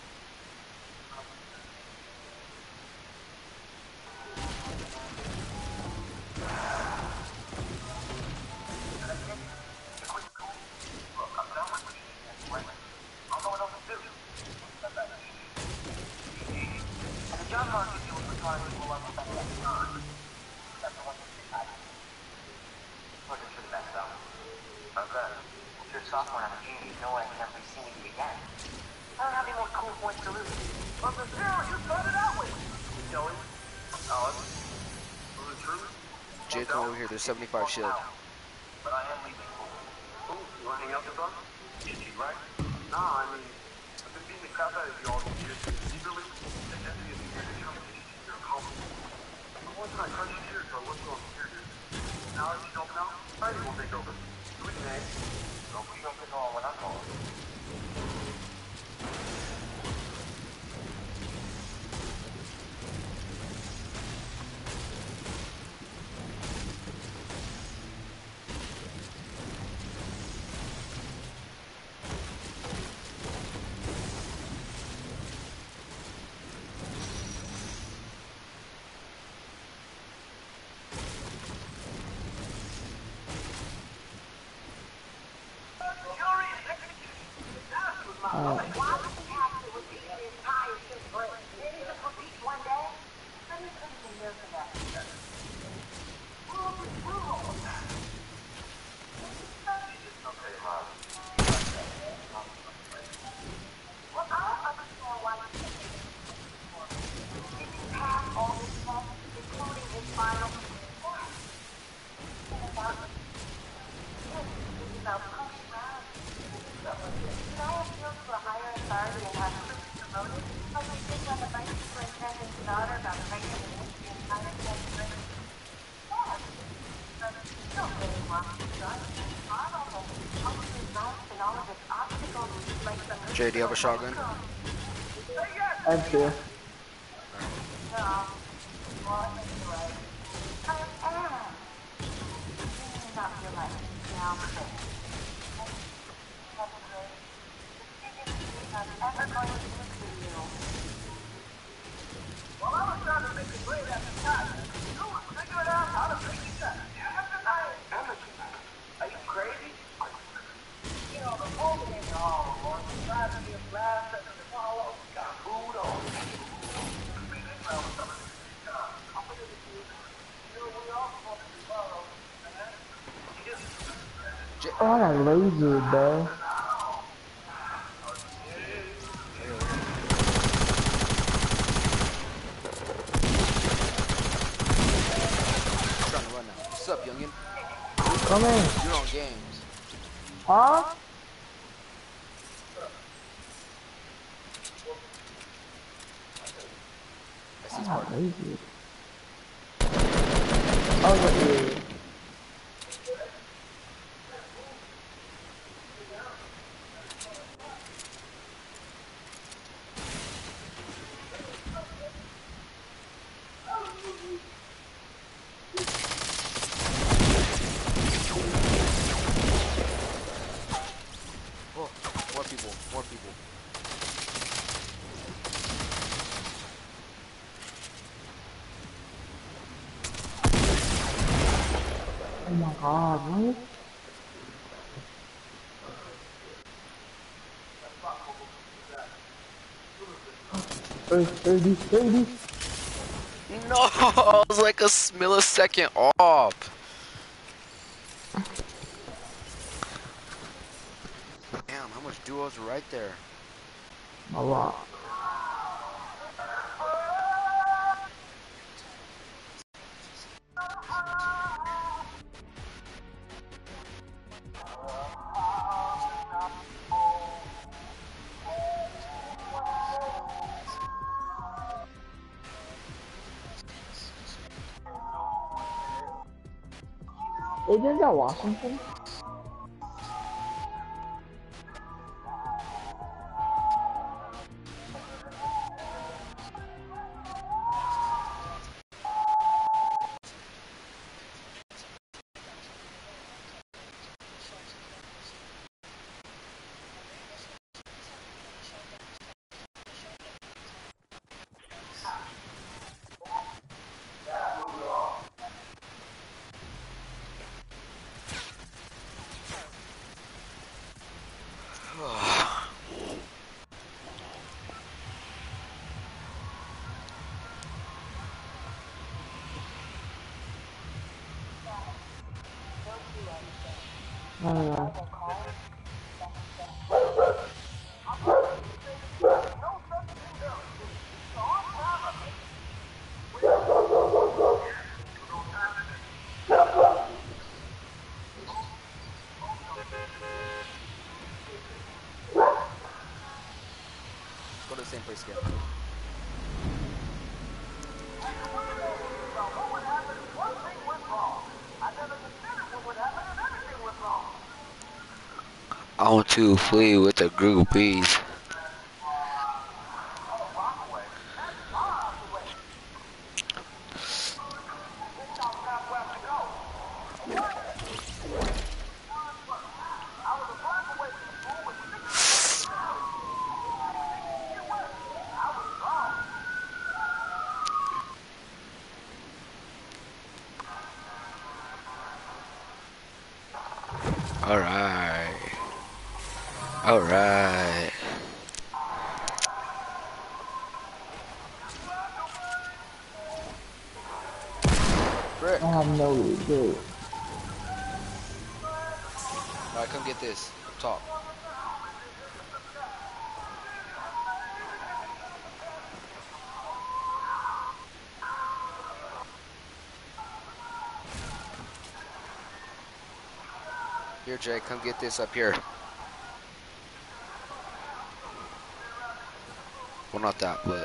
Job market deals with cars people want to spend that time. That's the one thing they hide. Looking for the best though. Okay. If you're a sophomore on a junior, you know I can never be seen with you again. I don't have any more cool points to lose. But the zero you started out with. Joey. Alex. Was it true? Jay, come over here. There's 75 shield. But I am leaving school. Cool. You want to hang out with us? Easy, right? Nah, I mean, I've been beating the crap out of you all these years. Secretly, the density of your determination is your accomplishment. But once I crush you here, so I wasn't going serious. Now that you don't know, Friday will take over. Do it next. Don't be jumping on when I'm gone. Like we did when the vice superintendent's daughter got pregnant with the entire state. Still really wants to join the model of public zones and all of its obstacles, like the Jay, do you have a shotgun? I have to. not feel like now, ever going to do for you. Well, I was trying to make it great at the time. You were figuring out how to make it that. Are you crazy? You know, the whole thing is all on the side of your glass and the follow. Got food on. Oh, I got laser, bro. Trying to run now. What's up, youngin? Come in. You're on games. Huh? I see I Spark. got laser. Oh, yeah. Oh, more people, more people. Oh my god, what? Thirty, 30. No, I was like a millisecond off. Damn, how much duos are right there? A lot. Isn't that Washington? I don't know. Go to the same place again. I want to flee with the groupies. Alright. Alright. Frick. I have no idea. Alright, come get this. Up top. Here, Jay, come get this up here. Well, not that, but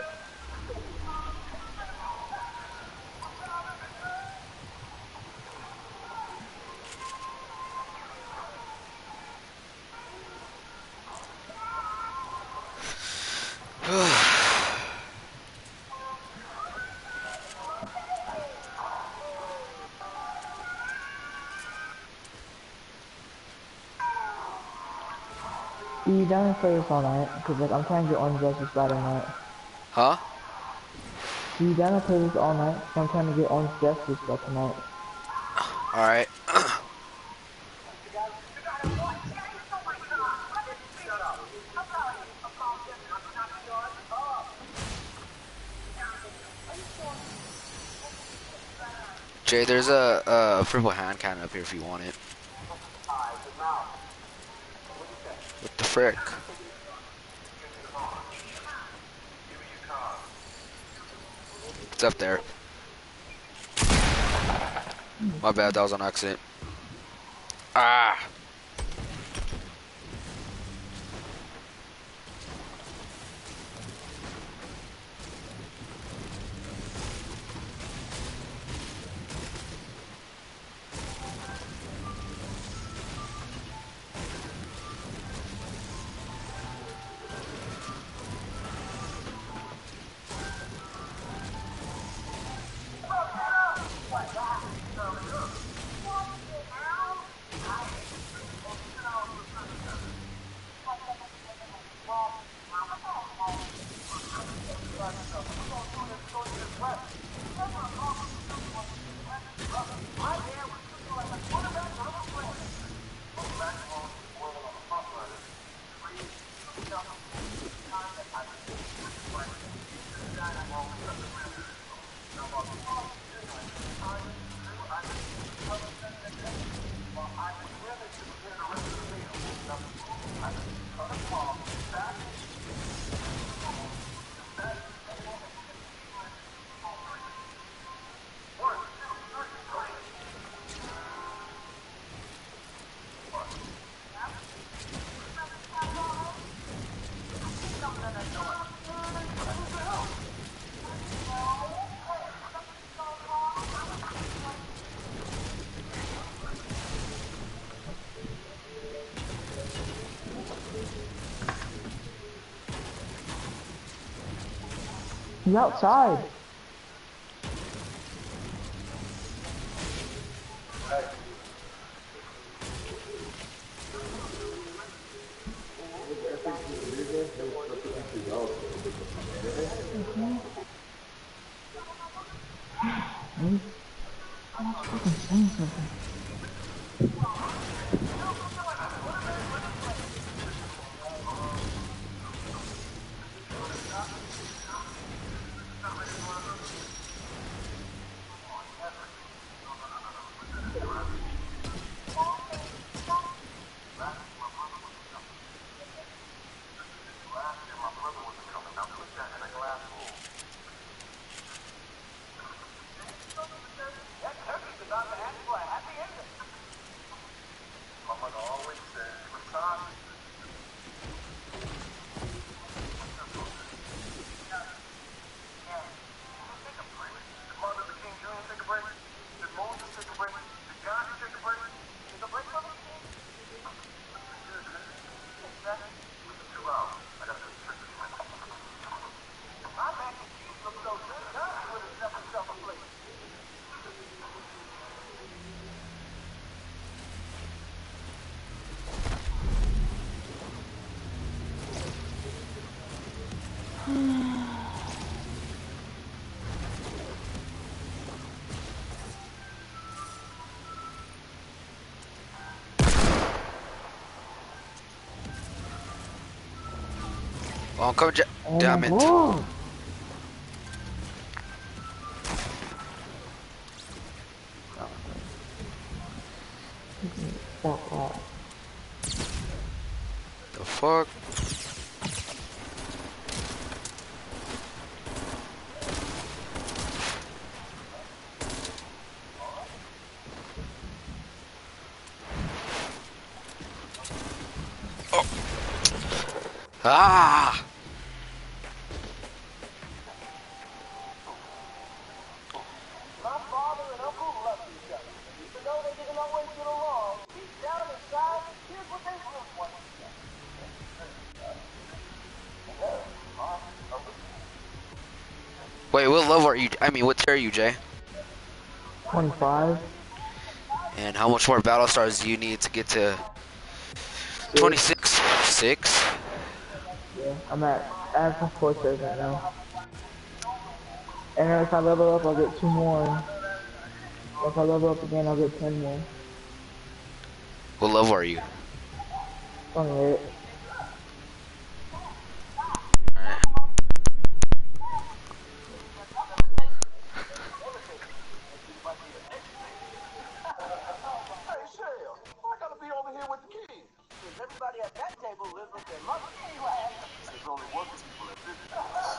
You down to play this all night? Cause like I'm trying to get Orange Justice by tonight. huh? You down to play this all night? Cause I'm trying to get Orange Justice by tonight. All right. Jay, there's a purple hand cannon up here if you want it. What the frick? It's up there. My bad, that was an accident. Ah! He's outside. Fucking saying something. Oh, I'm coming, Oh damn my it. god. Fuck off. The fuck? Oh. Ah! Wait, what level are you? I mean, what tier are you, Jay? 25. And how much more battle stars do you need to get to 6. 26? 6? Yeah, I have 4 stars right now. And then if I level up, I'll get 2 more. If I level up again, I'll get 10 more. What level are you? 28. Alright. Hey, Shell, I gotta be over here with the kids. Because everybody at that table lives with their mother. There's only working people at this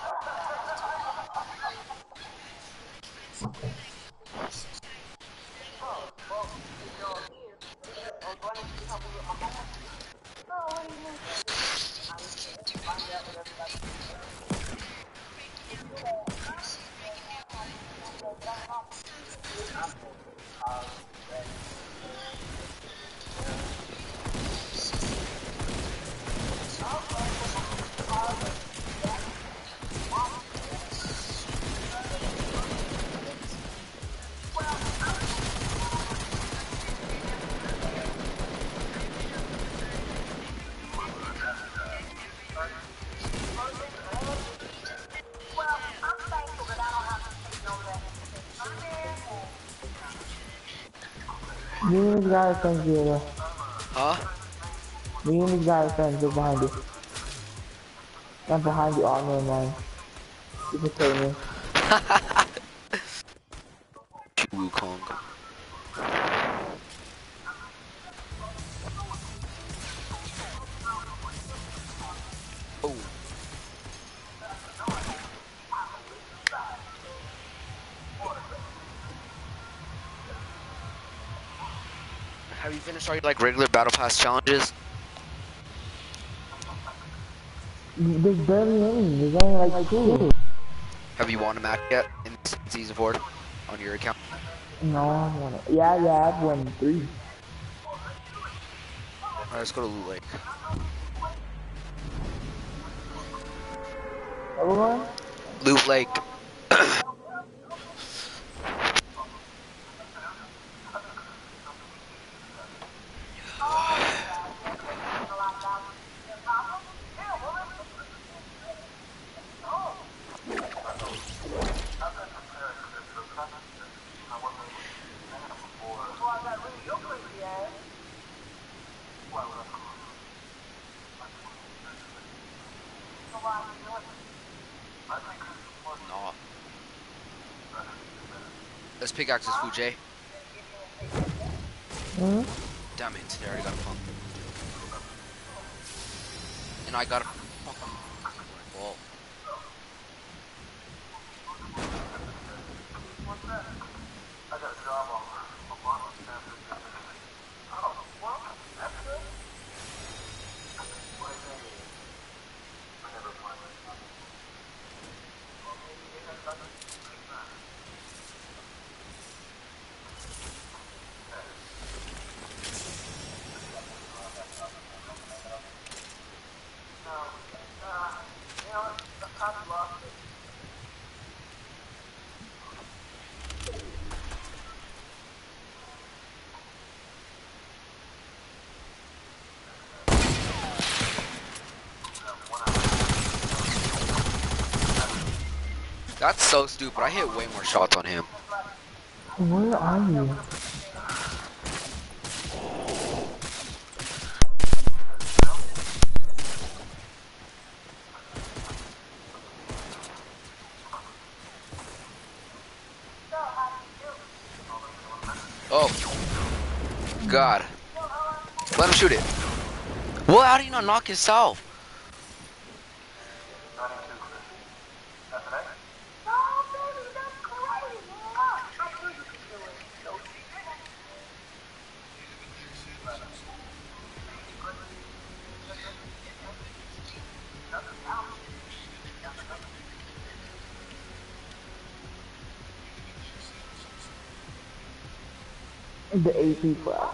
Well, I'm thankful that I don't have to take no lessons. I'm Me and this guy are friends here. Huh? Me and this guy are friends. They're behind you. I'm behind you. Oh, never mind. You betrayed me. Wukong. Oh. Have you finished all your like regular battle pass challenges? There's barely any. There's only like 2. Have you won a match yet in season 4 on your account? No, I don't want to. Yeah, I've won 3. Alright, let's go to Loot Lake. Everyone? Loot Lake. No. Let's pickaxe this food, Jay. Hmm? Damn it, they already got a pump. And I got a fucking ball. That's so stupid. I hit way more shots on him. Where are you? Oh. God. Let him shoot it. Well, how do you not knock yourself? The AP class.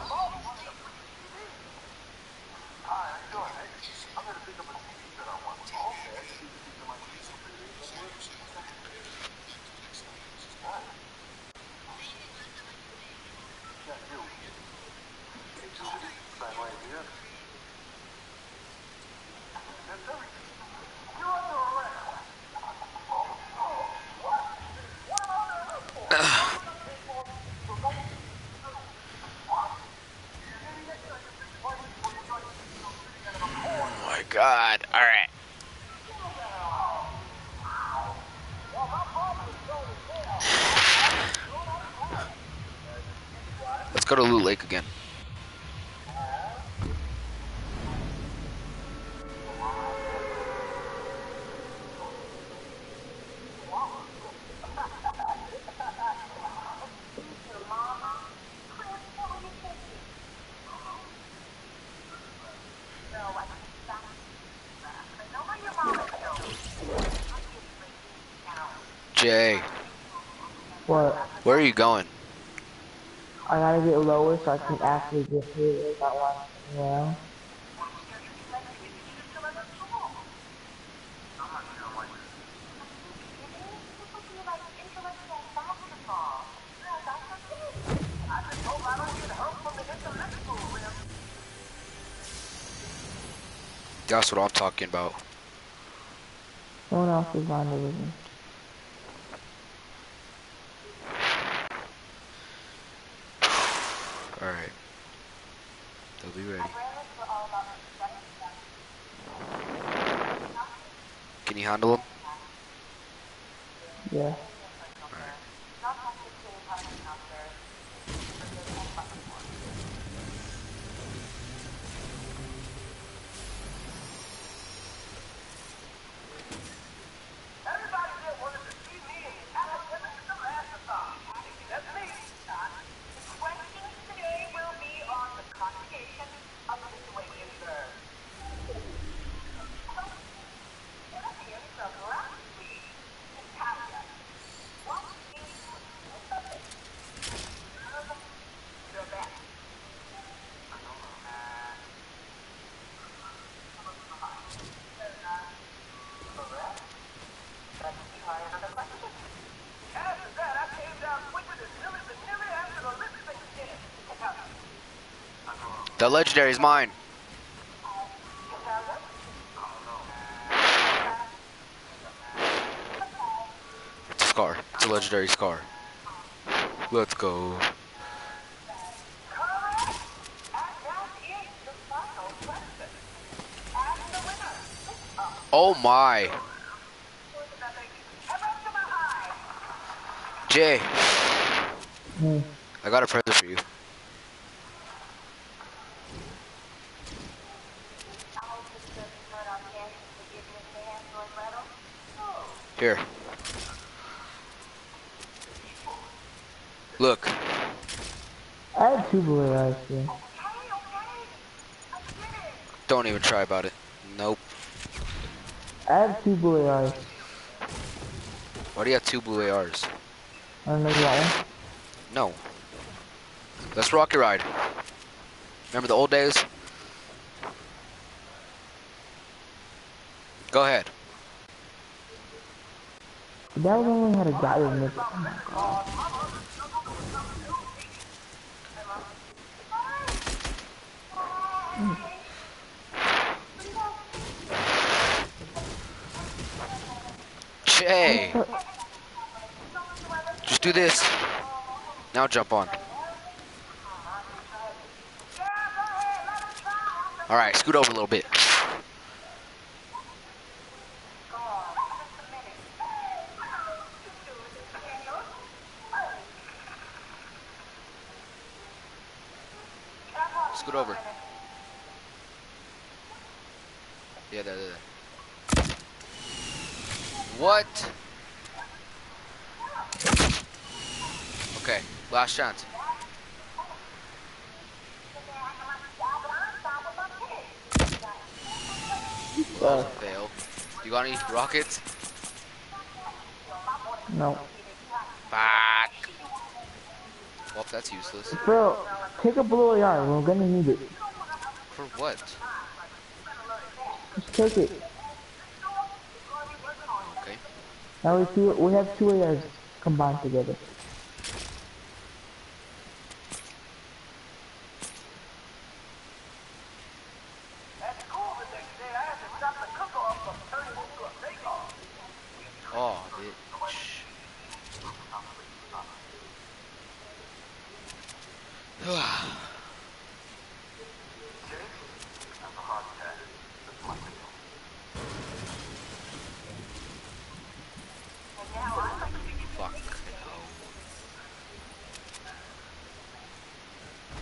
go to Loot Lake again. Jay, What? where are you going? I gotta get lower so I can actually get hit without watching around. That's what I'm talking about. Someone else is on the vision. Alright. They'll be ready. Can you handle them? Yeah. The legendary is mine. It's a scar. It's a legendary scar. Let's go. Oh my. Jay, I got a present for you. Here. Look. I had 2 blue eyes here. Don't even try about it. Nope. I have 2 blue eyes. Why do you have 2 blue ARs? I don't know why. No. Let's rocket ride. Remember the old days? Go ahead. That was only had a guy with me. Oh my god. Jay. Just do this. Now jump on. Alright, scoot over a little bit. Scoot over. Yeah, there. What? Okay, last chance. Well, that was a fail. You got any rockets? No. Fuck. Well, that's useless. Bro, take a blue AR. We're gonna need it. For what? Just take it. Okay. Now we have 2 ARs combined together. Oh, bitch. Fuck. No.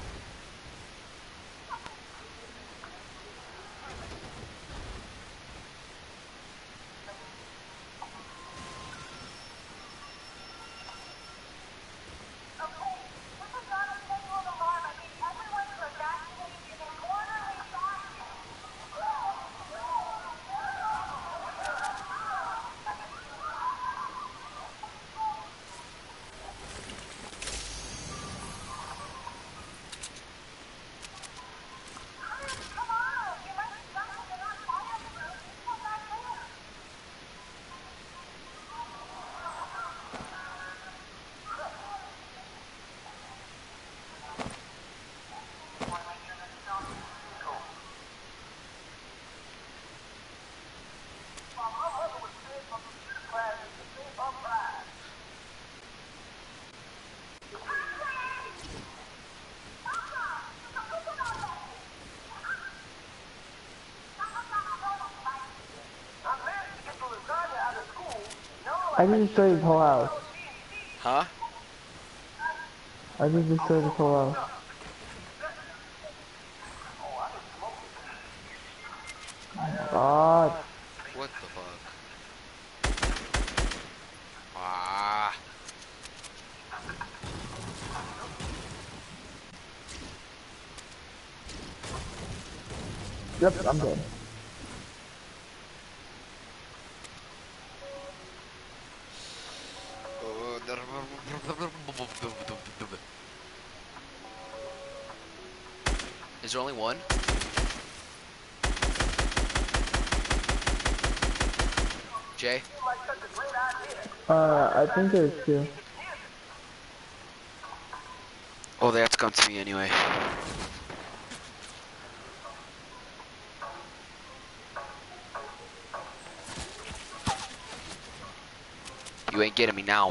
I just destroyed his whole house. Huh? I just destroyed his whole house. Oh my god. What the fuck? Ah. Yep, I'm dead. Is there only one? Jay? I think there's two. Oh, that's come to me anyway. You ain't getting me now.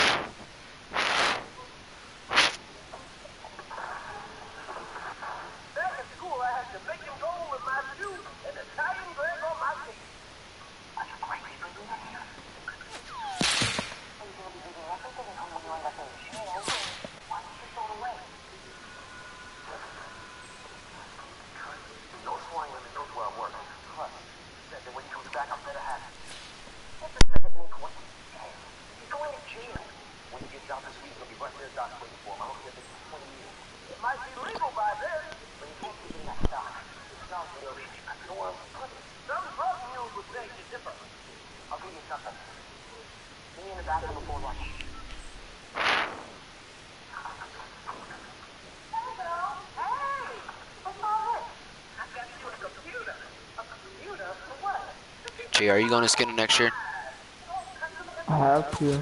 Jay, are you going to Skinner next year? I have to.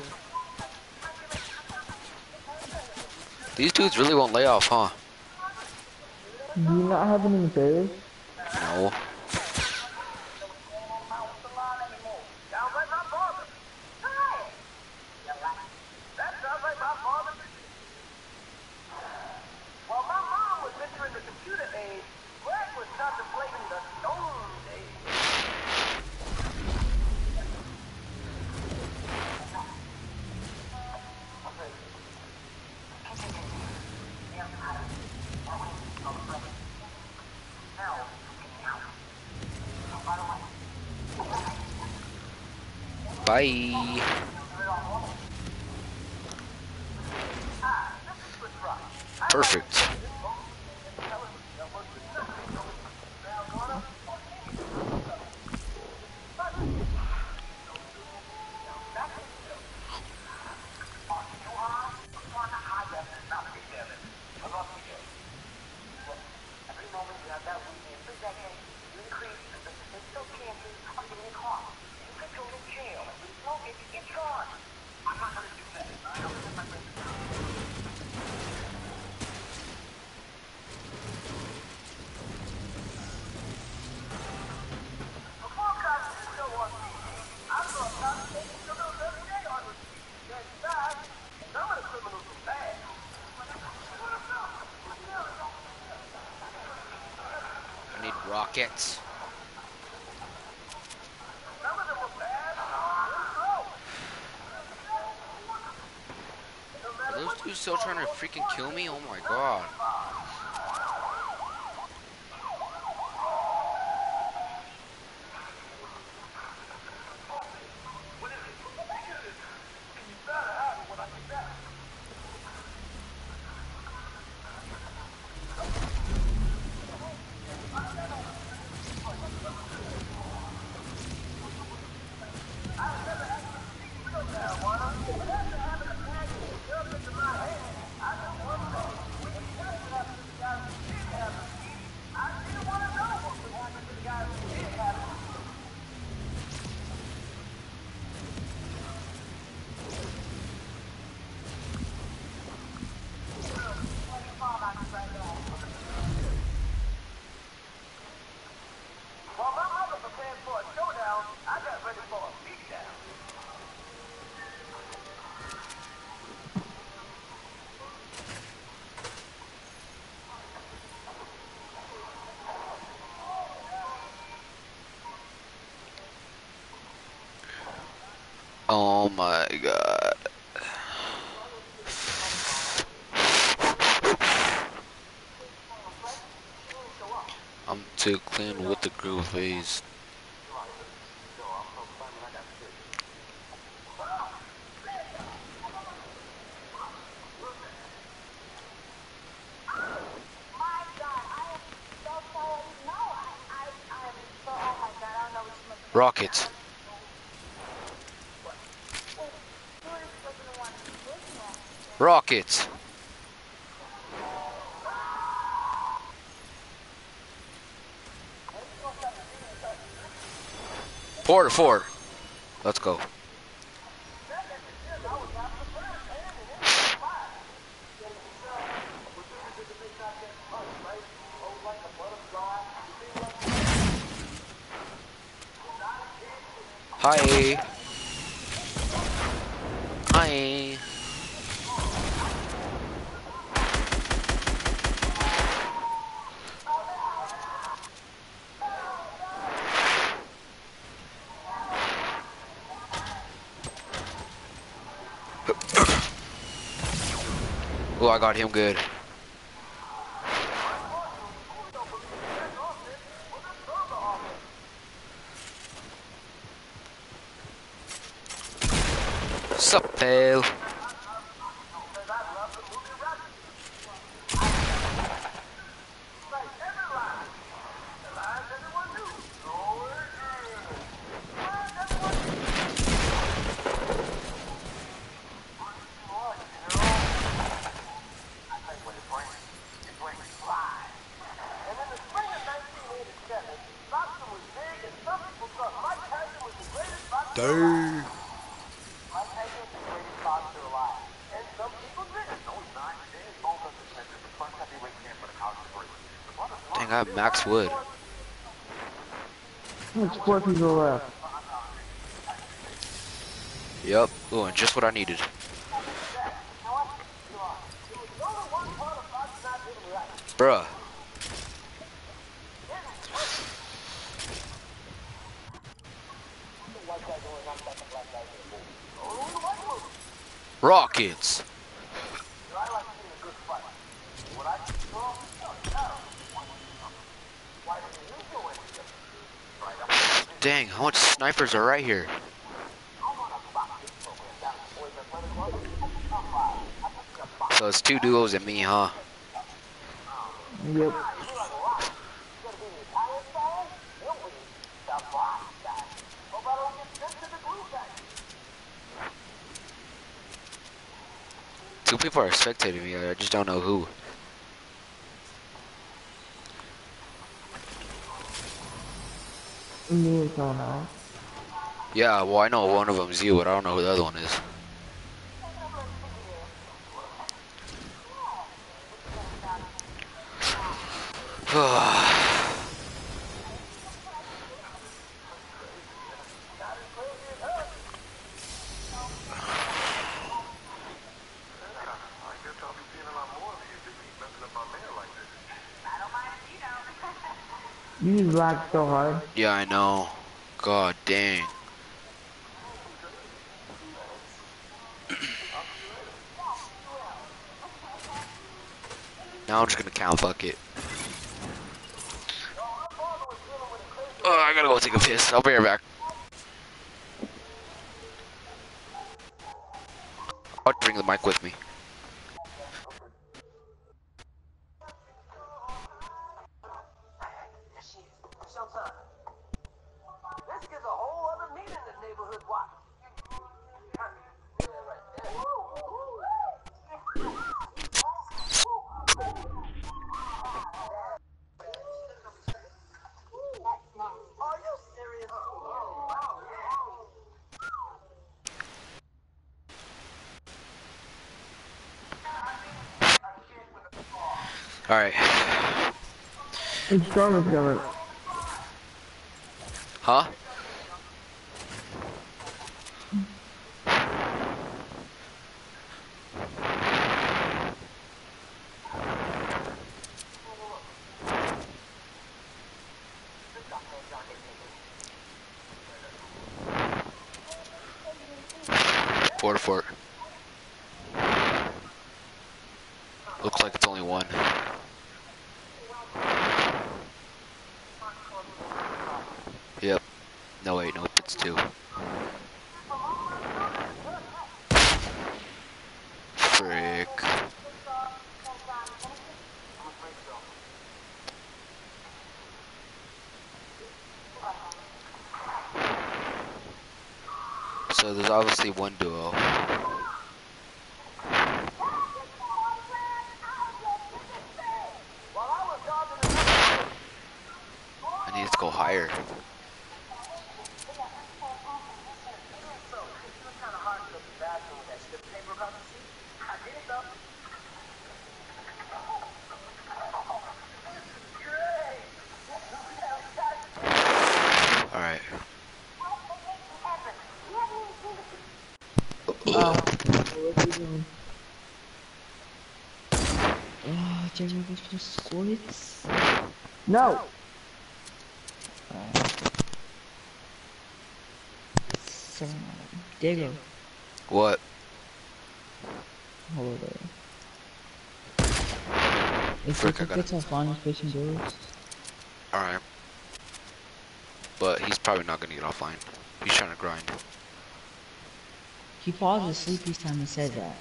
These dudes really won't lay off, huh? Do you not have any materials? No. Bye. Perfect. I need rockets. Are those dudes still trying to freaking kill me? Oh my god. Oh my god. I'm too clean with the groove phase. My God, I am so tired. No, I'm so, oh my God, I don't know what you must think. Rockets. Wait, Doris wasn't the one looking at me. Rockets. 4-4. Let's go. Hi. Hi. Oh, I got him good. Sup, pal? Dang. Dang, I have max wood. There's 4 people left. Yep. Oh, and just what I needed. Bruh. Rockets. Dang, how much snipers are right here? So it's 2 duos and me, huh? Yep. Two people are spectating me, I just don't know who. Me and someone else. Yeah, well, I know one of them's you, but I don't know who the other one is. You just lagged so hard. Yeah, I know. God dang. Now I'm just gonna count, fuck it. Oh, I gotta go take a piss. I'll be right back. I'll bring the mic with me. This gives a whole other meaning to neighborhood watch. Are you serious? Alright. And Storm is coming. Huh? Fort. Looks like it's only one. Yep. No, wait, nope, it's two. Frick. So there's obviously one duo. I need to go higher. Alright. Oh, what you doing? Oh, Jerry was just swords. No! So, Diego. What? Hold on. If Frick, I you gotta- gets offline fishing dudes, Alright. But he's probably not gonna get offline. He's trying to grind. he falls asleep each time he says that.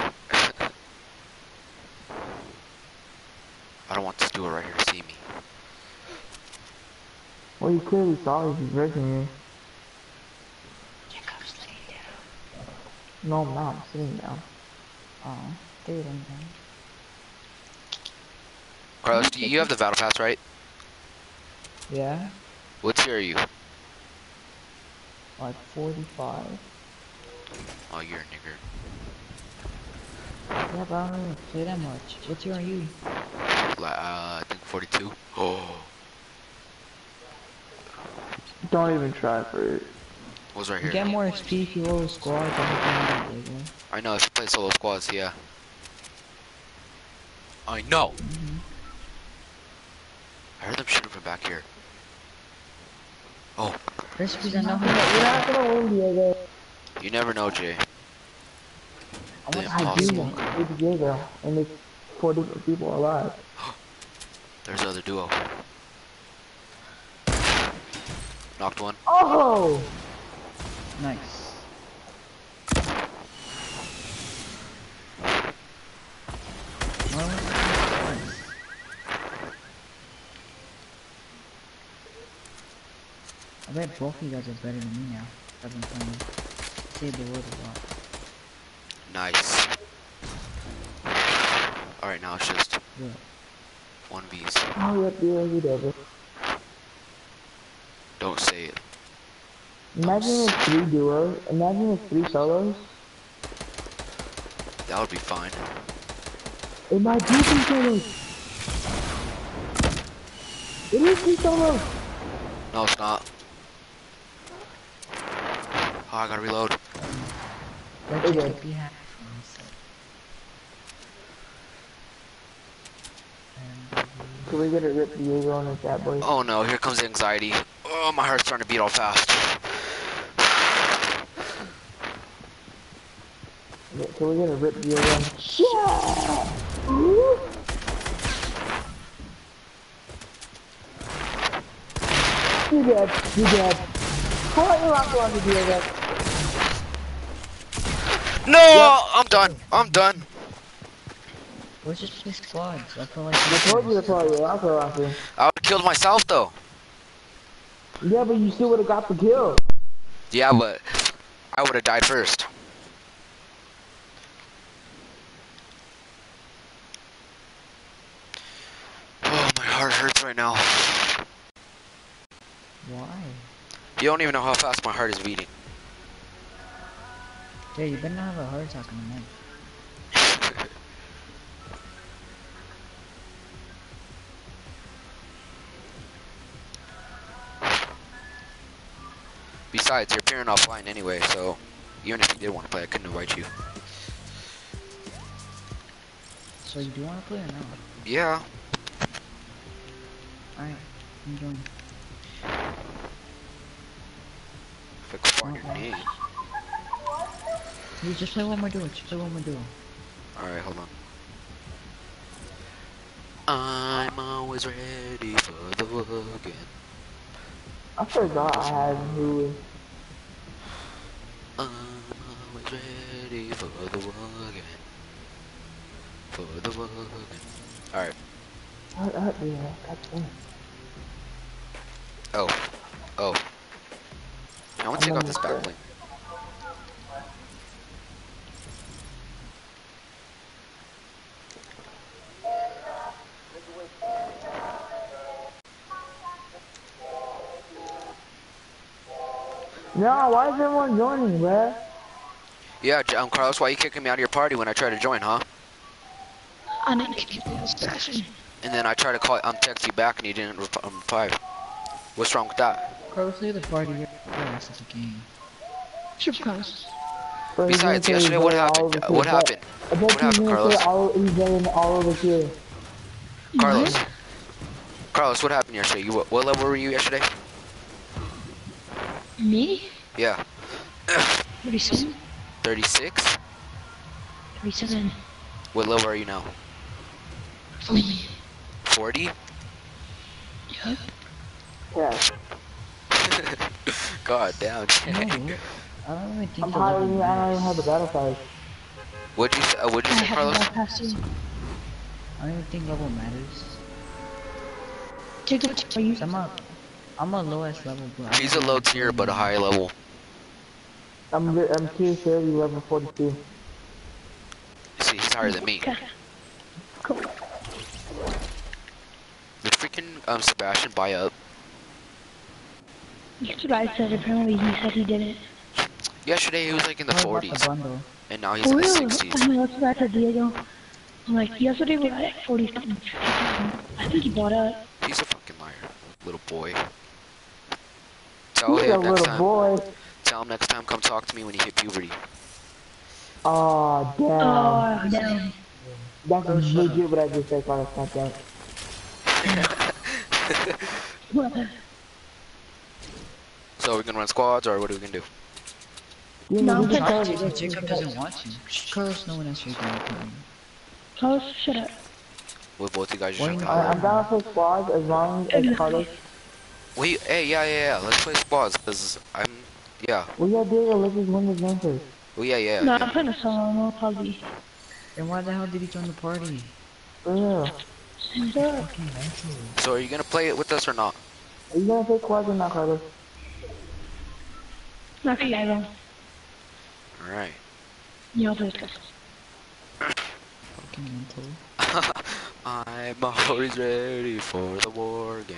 I don't want this duo right here to see me. Well, you clearly saw he's breaking you. Jacob's laying down. No, I'm not. I'm sitting down. Oh, they're laying down. Carlos, you have the battle pass, right? Yeah, What tier are you? like 45. Oh, you're a nigger. Yeah, but I don't even play that much. What tier are you? I think 42. Oh, Don't even try for it. was right You here. get more XP if you roll a squad than if you Diego. I know, if you play solo squads, yeah. I know! I heard them shooting from back here. Oh, Recipes I know how You're not gonna win, Diego. you never know, Jay. The I do impossible. want to play Diego, and there's 4 different people alive. There's the other duo. Knocked one. Oh! Nice. Well, nice. I bet both of you guys are better than me now. I've been playing. Save the world a lot. Nice. Alright, now it's just Yeah. 1vs. Oh, yep, Diego, Diego. Don't say it. Imagine if 3 duos. Imagine if 3 solos. That would be fine. It might be 3 solos. It is 3 solos. No, it's not. Oh, I gotta reload. Let Okay. you be happy for myself. Can we get a rip Diego on the chat, boys? Oh no, here comes anxiety. Oh, my heart's starting to beat all fast. Can we get a rip Diego on? Yeah! Woo! You dead. You dead. How are you not going to Diego? No! I'm done. I'm done. Let's just play squads. I feel like I told you to call you out there, Rafi. I would've killed myself though. Yeah, but you still would have got the kill. Yeah, but I would've died first. Oh, my heart hurts right now. why? You don't even know how fast my heart is beating. Yeah, you better not have a heart attack in a month. Besides, you're appearing offline anyway, so even if you did want to play, I couldn't invite you. So you do want to play or not? Yeah. Alright, I'm joining. If I could find your name. You just play one more duel. Just play one more duel. Alright, hold on. I'm always ready for the again. I forgot I had who. I'm always ready for the again. For the again. Alright. Yeah, that's it. Oh. Oh. I want to take off this back bling. No, why is everyone joining, bruh? Yeah, Carlos, why you kicking me out of your party when I try to join, huh? I didn't kick you through this session. And then I try to call, text you back and you didn't reply. What's wrong with that? Carlos, leave the party. Your ass is a game. Surprise. Bro, he's Besides, gonna say yesterday, he's what better all happened? over What here. happened? I bet What he's happened, gonna Carlos? say he's better all over here. Carlos. Carlos, what happened yesterday? What level were you yesterday? Me? Yeah. 37? 36? 37. What level are you now? 40. 40? Yup. Yeah. God damn. No, I don't even think I'm the higher level than you, and I don't even have matters. the battle pass. What'd you I say, have Carlos? more past you. I don't even think level matters. Jacob, what are you? 'Cause I'm a lowest level, bro. I He's a don't low have tier, but a any- high level. I'm tier 30, level 42. See, he's higher than me. Okay. Cool. Did freaking Sebastian buy up? That's what I said. Apparently he said he didn't. Yesterday he was like in the What about 40s, the bundle? and now he's in the Really? 60s. I mean, that's what I said, Diego. I'm like, yesterday we were at 40 something. I think he bought up. He's a fucking liar, little boy. Tell He's a him next little time. boy. Tell him next time. Come talk to me when you hit puberty. Oh, damn. Oh, no. That's Bro, shut legit what I just said, Carlos. Not that. So we're gonna run squads, or what are we gonna do? You No, know, I'm we playing can Jacob, try Jacob doesn't want to. Carlos, no one else you're doing. Carlos, shut up. With both you guys Why just not? power. I'm down for squads as long as Carlos. Wait, hey, yeah. Let's play squads, cause yeah. We got Diego, let's just win this game first. Well, yeah. No, I'm playing a solo. No, probably. Then why the hell did he join the party? For real. Shut up. Fucking mental. So are you gonna play it with us or not? Are you gonna take squads or not, Carlos? Not for you, Ivan. All right. You know, play with us. Fucking mental. I'm always ready for the war again.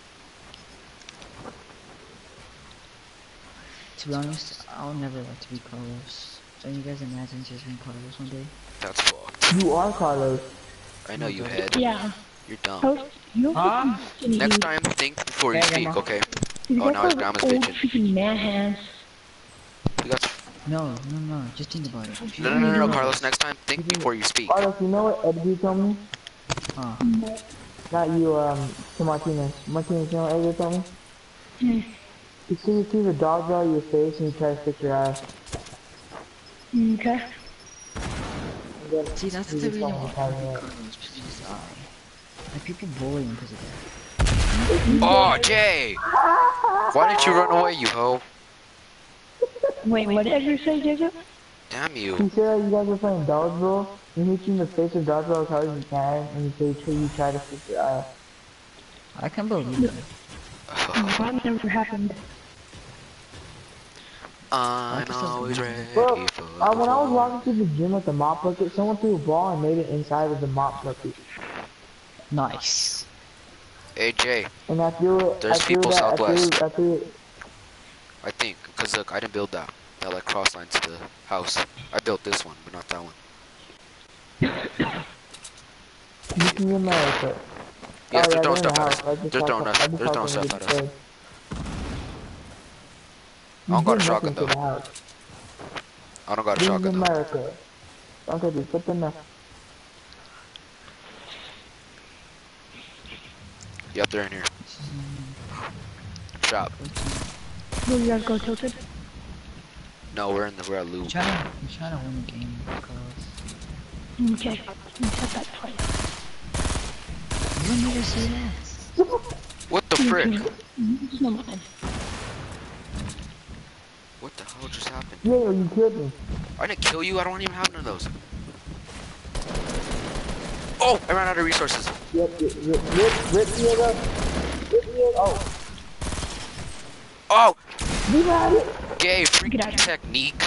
To be honest, I'll never like to be Carlos. Don't you guys imagine just being Carlos one day? That's fucked. You are Carlos. I know you had. Yeah. You're dumb. Carlos, you Huh? fucking Next idiot. time, think before you Hey, speak, Grandma. okay? You Oh, got now his those grandma's old bitching. freaking man hands. You got. No, just think about it. If you No, Carlos. Next time, think before you speak. Carlos, you know what Edgar told me? Huh. Not you, to Martinez. Martinez, you know what Edgar told me? You see, you keep a dog draw your face and you try to stick your ass. Okay. And then See, that's you the just reason don't why have time yet. Carlos please die. Like people bully him because of that. Oh, Jay! Why didn't you run away, you hoe? Wait, what did you say, Jacob? Damn He you. said that you guys were playing dodgeball, and he hit you in the face with dodgeball as hard as you can, and you say you try to stick your ass. I can't believe that. That never happened. I'm always ready Bro, for when I was the war. walking to the gym with the mop bucket, someone threw a ball and made it inside of the mop bucket. Nice. Hey, Jay. And I threw it. There's I threw people that. southwest. I threw it. I think, cause look, I didn't build that like cross line to the house. I built this one, but not that one. You can get my haircut. Yes, Oh, they're yeah, throwing in the stuff at house. us. I just They're saw throwing some- us. I just They're saw throwing something stuff at get us. destroyed. I don't got a You did shotgun nothing to though. the house. I don't got a This is shotgun though. America. Don't take it. Put them there. Yep, they're in here. Shop. Will you guys go tilted? No, we're at loop. I'm trying to win the game, Carlos. Okay, let me set that price. You want me to say that? What the frick? No mind. What the hell just happened? Yeah, you killed me. I didn't kill you. I don't even have none of those. Oh, I ran out of resources. Rip Diego. Rip Diego. Oh, Oh, you got it. gay Get freaking out of here. technique.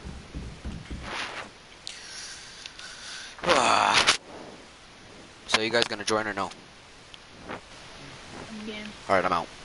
Ah. So you guys gonna join or no? Again. Alright, I'm out.